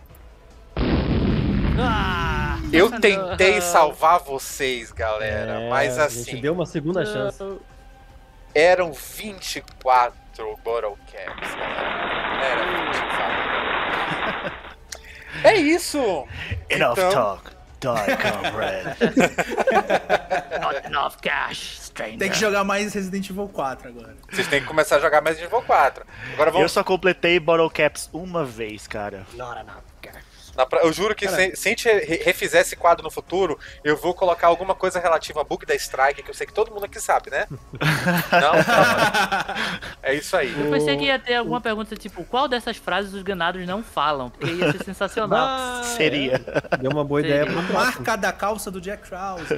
[SPEAKER 1] Eu tentei salvar vocês, galera, mas
[SPEAKER 2] A gente
[SPEAKER 1] assim,
[SPEAKER 2] deu uma segunda chance.
[SPEAKER 1] eram 24 Bottle Caps, galera. Era 24. É isso!
[SPEAKER 6] Enough
[SPEAKER 1] Então-
[SPEAKER 6] talk. Die, comrade.
[SPEAKER 4] Not enough cash, stranger.
[SPEAKER 5] Tem que jogar mais Resident Evil 4 agora.
[SPEAKER 1] Vocês têm que começar a jogar mais Resident Evil 4. Agora
[SPEAKER 6] Eu
[SPEAKER 1] vamos.
[SPEAKER 6] só completei Bottle Caps uma vez, cara.
[SPEAKER 1] Eu juro que se a gente refizer esse quadro no futuro, eu vou colocar alguma coisa relativa a bug da Strike, que eu sei que todo mundo aqui sabe, né? Não? Tá. É isso aí.
[SPEAKER 4] Eu pensei que ia ter alguma pergunta tipo, qual dessas frases os ganados não falam? Porque ia ser sensacional.
[SPEAKER 2] Ah,
[SPEAKER 6] Seria.
[SPEAKER 2] Deu uma boa ideia
[SPEAKER 4] Seria.
[SPEAKER 2] pro próximo.
[SPEAKER 5] Marca da calça do Jack Krause.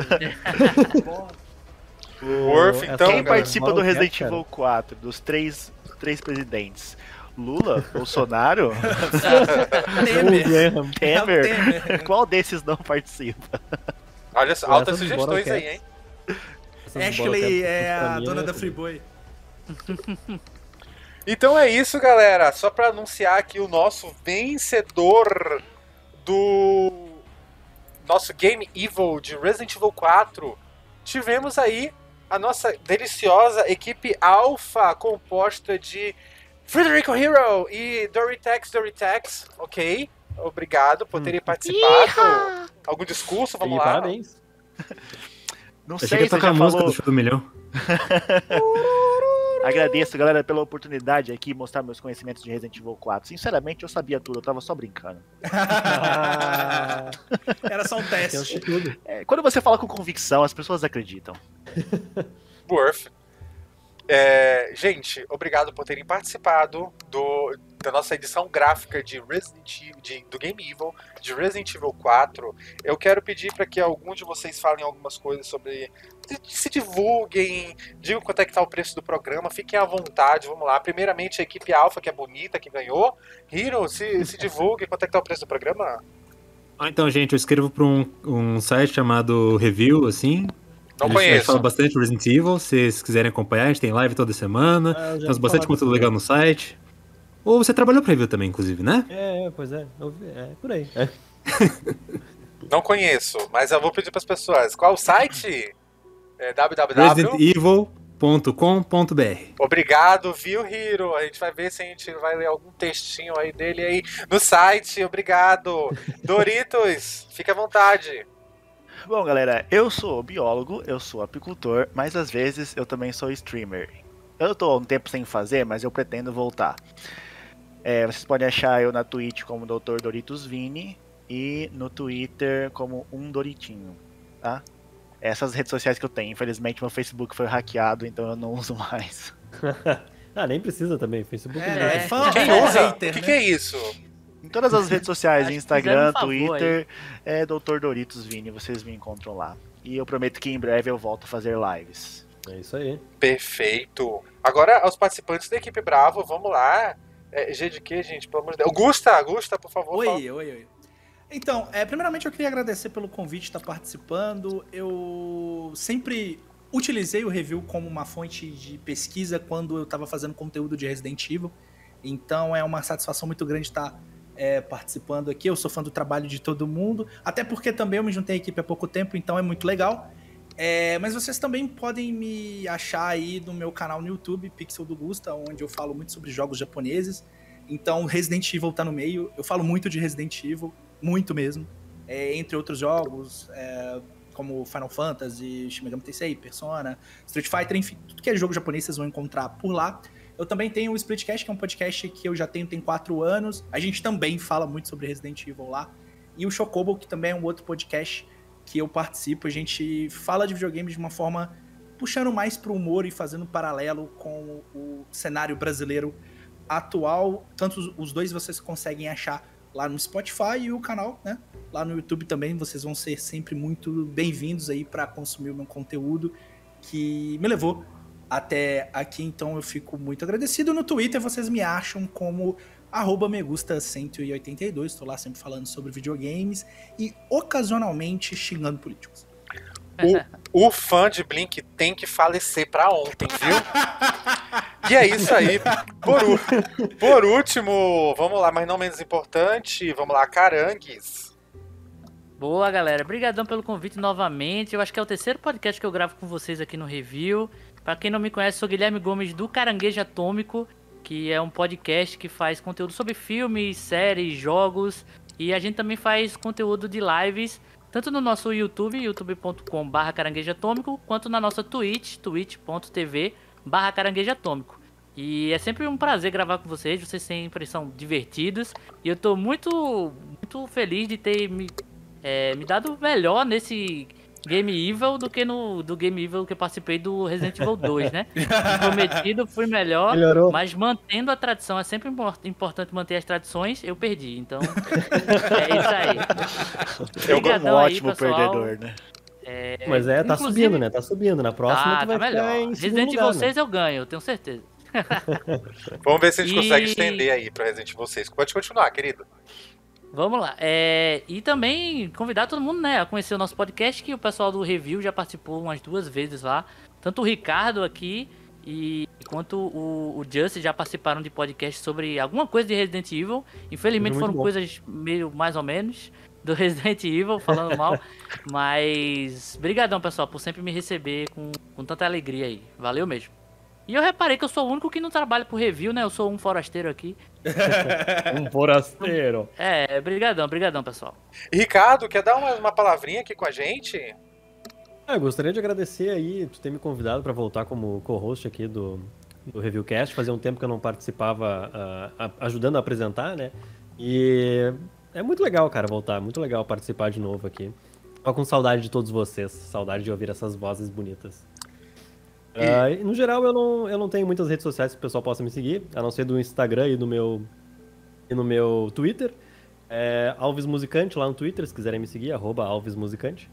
[SPEAKER 1] Worth,
[SPEAKER 2] Essa-
[SPEAKER 1] então,
[SPEAKER 6] Quem
[SPEAKER 1] cara,
[SPEAKER 6] participa do
[SPEAKER 2] Bottle
[SPEAKER 6] Resident
[SPEAKER 2] Cap, cara.
[SPEAKER 6] Evil 4, dos três presidentes? Lula? Bolsonaro?
[SPEAKER 5] Temer.
[SPEAKER 2] Graham.
[SPEAKER 6] Temer?
[SPEAKER 5] Temer.
[SPEAKER 6] Qual desses não participa?
[SPEAKER 1] Olha só, altas
[SPEAKER 2] Essas
[SPEAKER 1] sugestões
[SPEAKER 2] Bottle
[SPEAKER 1] aí,
[SPEAKER 2] Caps.
[SPEAKER 1] hein?
[SPEAKER 2] Essas
[SPEAKER 5] Ashley
[SPEAKER 2] Bottle
[SPEAKER 5] é
[SPEAKER 2] Caps, pra
[SPEAKER 5] a
[SPEAKER 2] mim,
[SPEAKER 5] dona
[SPEAKER 2] é
[SPEAKER 5] da
[SPEAKER 2] tudo.
[SPEAKER 5] Freeboy.
[SPEAKER 1] Então é isso, galera. Só pra anunciar aqui o nosso vencedor do nosso Game Evil de Resident Evil 4. Tivemos aí a nossa deliciosa equipe Alpha, composta de Frederico Hero e Doritex, ok? Obrigado por terem participado. Algum discurso? Vamos
[SPEAKER 2] E
[SPEAKER 1] lá.
[SPEAKER 2] parabéns.
[SPEAKER 6] Não
[SPEAKER 3] Eu
[SPEAKER 6] sei
[SPEAKER 3] cheguei
[SPEAKER 6] se
[SPEAKER 3] a
[SPEAKER 6] você
[SPEAKER 3] tocar
[SPEAKER 6] já
[SPEAKER 3] a música
[SPEAKER 6] falou.
[SPEAKER 3] do Show do Milhão.
[SPEAKER 6] Agradeço, galera, pela oportunidade aqui de mostrar meus conhecimentos de Resident Evil 4. Sinceramente, eu sabia tudo, eu tava só brincando.
[SPEAKER 5] Era só um teste.
[SPEAKER 2] Tudo.
[SPEAKER 6] Quando você fala com convicção, as pessoas acreditam.
[SPEAKER 1] Worth. Gente, obrigado por terem participado da nossa edição gráfica de do Game Evil, de Resident Evil 4. Eu quero pedir para que algum de vocês falem algumas coisas sobre... Se divulguem, digam quanto é que tá o preço do programa, fiquem à vontade, vamos lá. Primeiramente, a equipe Alpha, que é bonita, que ganhou. Hiro, se divulgue, quanto é que tá o preço do programa?
[SPEAKER 3] Então, gente, eu escrevo para um site chamado Review, assim.
[SPEAKER 1] Não
[SPEAKER 3] A gente
[SPEAKER 1] conheço.
[SPEAKER 3] fala bastante Resident Evil, se vocês quiserem acompanhar, a gente tem live toda semana, temos bastante conteúdo legal no site. Ou você trabalhou pra Review também, inclusive, né?
[SPEAKER 2] Pois é. Por aí.
[SPEAKER 1] Não conheço, mas eu vou pedir para as pessoas. Qual o site?
[SPEAKER 3] residentevil.com.br.
[SPEAKER 1] Obrigado, viu, Hiro? A gente vai ver se a gente vai ler algum textinho aí dele aí no site. Obrigado. Doritos, fique à vontade.
[SPEAKER 6] Bom, galera, eu sou biólogo, eu sou apicultor, mas às vezes eu também sou streamer. Eu tô há um tempo sem fazer, mas eu pretendo voltar. Vocês podem achar eu na Twitch como Dr. Doritos Vini e no Twitter como Doritinho, tá? Essas redes sociais que eu tenho. Infelizmente meu Facebook foi hackeado, então eu não uso mais.
[SPEAKER 2] Nem precisa também, Facebook.
[SPEAKER 5] Fã,
[SPEAKER 1] Quem
[SPEAKER 5] fã
[SPEAKER 1] usa?
[SPEAKER 5] hater,
[SPEAKER 1] O que,
[SPEAKER 5] né?
[SPEAKER 1] que é isso?
[SPEAKER 6] Em todas as redes sociais,
[SPEAKER 4] Acho que
[SPEAKER 6] Instagram,
[SPEAKER 4] fizeram um favor
[SPEAKER 6] Twitter, Dr. Doritos Vini, vocês me encontram lá. E eu prometo que em breve eu volto a fazer lives.
[SPEAKER 2] É isso aí.
[SPEAKER 1] Perfeito. Agora, aos participantes da equipe Bravo, vamos lá. G de quê, gente? Pelo amor de Deus. Augusta, por favor.
[SPEAKER 5] Oi. Então, primeiramente eu queria agradecer pelo convite de estar participando. Eu sempre utilizei o review como uma fonte de pesquisa quando eu estava fazendo conteúdo de Resident Evil. Então é uma satisfação muito grande estar participando aqui. Eu sou fã do trabalho de todo mundo, até porque também eu me juntei à equipe há pouco tempo, então é muito legal. Mas vocês também podem me achar aí no meu canal no YouTube, Pixel do Gusta, onde eu falo muito sobre jogos japoneses. Então Resident Evil tá no meio. Eu falo muito de Resident Evil, muito mesmo. Entre outros jogos, como Final Fantasy, Shin Megami Tensei, Persona, Street Fighter, enfim, tudo que é jogo japonês vocês vão encontrar por lá. Eu também tenho o Splitcast, que é um podcast que eu já tenho, tem 4 anos. A gente também fala muito sobre Resident Evil lá. E o Chocobo, que também é um outro podcast que eu participo. A gente fala de videogames de uma forma puxando mais pro humor e fazendo um paralelo com o cenário brasileiro atual. Tanto os dois vocês conseguem achar lá no Spotify e o canal, né? Lá no YouTube também vocês vão ser sempre muito bem-vindos aí para consumir o meu conteúdo que me levou até aqui, então eu fico muito agradecido. No Twitter vocês me acham como @megusta182, estou lá sempre falando sobre videogames e ocasionalmente xingando políticos.
[SPEAKER 1] O fã de Blink tem que falecer pra ontem, viu? E é isso aí. Por último, vamos lá, mas não menos importante, vamos lá, Carangues.
[SPEAKER 4] Boa, galera. Obrigadão pelo convite novamente. Eu acho que é o terceiro podcast que eu gravo com vocês aqui no Review. Pra quem não me conhece, sou Guilherme Gomes do Caranguejo Atômico, que é um podcast que faz conteúdo sobre filmes, séries, jogos. E a gente também faz conteúdo de lives, tanto no nosso YouTube, youtube.com/caranguejo atômico, quanto na nossa Twitch, twitch.tv/caranguejo atômico. E é sempre um prazer gravar com vocês sempre são divertidos. E eu tô muito feliz de ter me dado melhor nesse Game Evil do que do Game Evil que eu participei do Resident Evil 2, né? Prometido, fui melhor,
[SPEAKER 2] Melhorou.
[SPEAKER 4] mas mantendo a tradição. É sempre importante manter as tradições, eu perdi. Então, é isso aí.
[SPEAKER 6] Eu
[SPEAKER 4] Obrigadão
[SPEAKER 6] como um
[SPEAKER 4] aí,
[SPEAKER 6] ótimo
[SPEAKER 4] pessoal.
[SPEAKER 6] perdedor, né?
[SPEAKER 2] Mas tá
[SPEAKER 4] inclusive-
[SPEAKER 2] subindo, né? Tá subindo. Na próxima tu vai
[SPEAKER 4] tá
[SPEAKER 2] ficar
[SPEAKER 4] melhor.
[SPEAKER 2] em segundo
[SPEAKER 4] Resident Evil
[SPEAKER 2] lugar,
[SPEAKER 4] 6 eu ganho, eu tenho certeza.
[SPEAKER 1] Vamos ver se a gente
[SPEAKER 4] E-
[SPEAKER 1] consegue estender aí pra Resident Evil 6. Pode continuar, querido.
[SPEAKER 4] Vamos lá. E também convidar todo mundo, né, a conhecer o nosso podcast, que o pessoal do Review já participou umas 2 vezes lá. Tanto o Ricardo aqui quanto o Justin já participaram de podcast sobre alguma coisa de Resident Evil. Infelizmente
[SPEAKER 2] Muito
[SPEAKER 4] foram
[SPEAKER 2] bom.
[SPEAKER 4] coisas meio mais ou menos do Resident Evil, falando mal. Mas brigadão, pessoal, por sempre me receber com tanta alegria aí. Valeu mesmo. E eu reparei que eu sou o único que não trabalha por review, né? Eu sou um forasteiro aqui.
[SPEAKER 2] Um forasteiro.
[SPEAKER 4] Brigadão, pessoal.
[SPEAKER 1] E Ricardo, quer dar uma palavrinha aqui com a gente?
[SPEAKER 2] Eu gostaria de agradecer aí tu ter me convidado pra voltar como co-host aqui do do Reviewcast. Fazia um tempo que eu não participava ajudando a apresentar, né? E é muito legal, cara, voltar. Muito legal participar de novo aqui. Tô com saudade de todos vocês. Saudade de ouvir essas vozes bonitas. No geral, eu não tenho muitas redes sociais que o pessoal possa me seguir, a não ser do Instagram e no meu Twitter. Alves Musicante lá no Twitter, se quiserem me seguir, @alvesmusicante.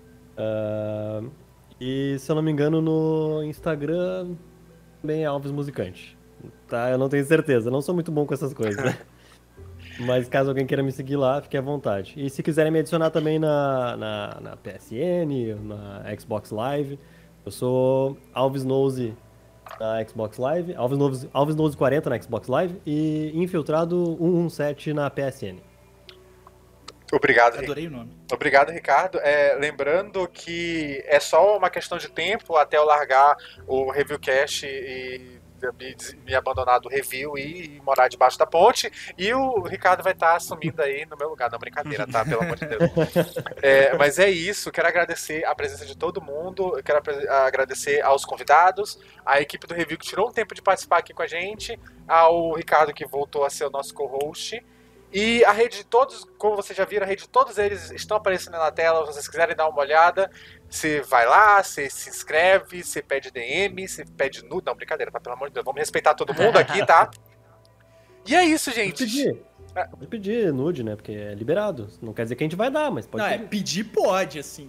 [SPEAKER 2] E se eu não me engano, no Instagram também é Alves Musicante. Tá? Eu não tenho certeza, eu não sou muito bom com essas coisas, né? Mas caso alguém queira me seguir lá, fique à vontade. E se quiserem me adicionar também na PSN, na Xbox Live, eu sou Alves Nose na Xbox Live, Alves Nose 40 na Xbox Live e Infiltrado 117 na PSN.
[SPEAKER 1] Obrigado,
[SPEAKER 5] Adorei o nome.
[SPEAKER 1] Obrigado, Ricardo. Lembrando que é só uma questão de tempo até eu largar o Reviewcast e me abandonar do review e morar debaixo da ponte. E o Ricardo vai estar assumindo aí no meu lugar. Não, brincadeira, tá? Pelo amor de Deus. Mas é isso. Quero agradecer a presença de todo mundo. Eu quero agradecer aos convidados, à equipe do Review que tirou um tempo de participar aqui com a gente, ao Ricardo que voltou a ser o nosso co-host. E a rede de todos, como vocês já viram, a rede de todos eles estão aparecendo na tela. Se vocês quiserem dar uma olhada, você vai lá, você se inscreve, você pede DM, você pede nude. Não, brincadeira, tá? Pelo amor de Deus, vamos respeitar todo mundo aqui, tá? E é isso, gente.
[SPEAKER 2] Pode pedir nude, né? Porque é liberado. Não quer dizer que a gente vai dar, mas pode pedir.
[SPEAKER 5] Pedir pode, assim.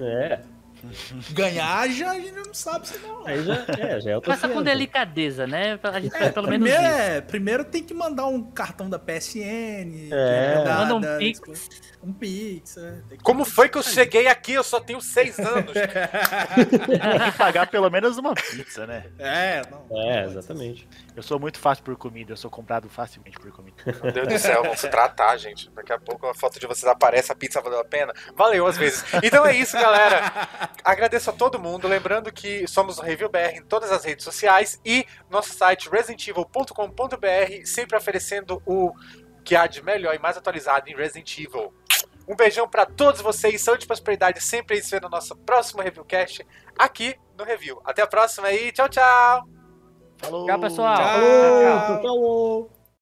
[SPEAKER 5] Ganhar já a gente não sabe se não.
[SPEAKER 2] Aí já é outra
[SPEAKER 4] Passa com delicadeza, né? A gente vai pelo menos
[SPEAKER 5] primeiro tem que mandar um cartão da PSN.
[SPEAKER 4] Manda um Pix.
[SPEAKER 5] Um Pix.
[SPEAKER 1] Como foi que eu cheguei aqui? Eu só tenho 6 anos.
[SPEAKER 6] Tem que pagar pelo menos uma pizza, né?
[SPEAKER 2] Exatamente.
[SPEAKER 6] Eu sou muito fácil por comida, eu sou comprado facilmente por comida.
[SPEAKER 1] Meu Deus do céu, vamos se tratar, gente. Daqui a pouco a foto de vocês aparece, a pizza valeu a pena. Valeu às vezes. Então é isso, galera. Agradeço a todo mundo. Lembrando que somos o Review BR em todas as redes sociais e nosso site residentevil.com.br, sempre oferecendo o que há de melhor e mais atualizado em Resident Evil. Um beijão pra todos vocês, saúde e prosperidade, sempre aí se vê no nosso próximo Reviewcast aqui no Review. Até a próxima aí, tchau, tchau!
[SPEAKER 6] Falou!
[SPEAKER 4] Tchau, pessoal!
[SPEAKER 2] Tchau!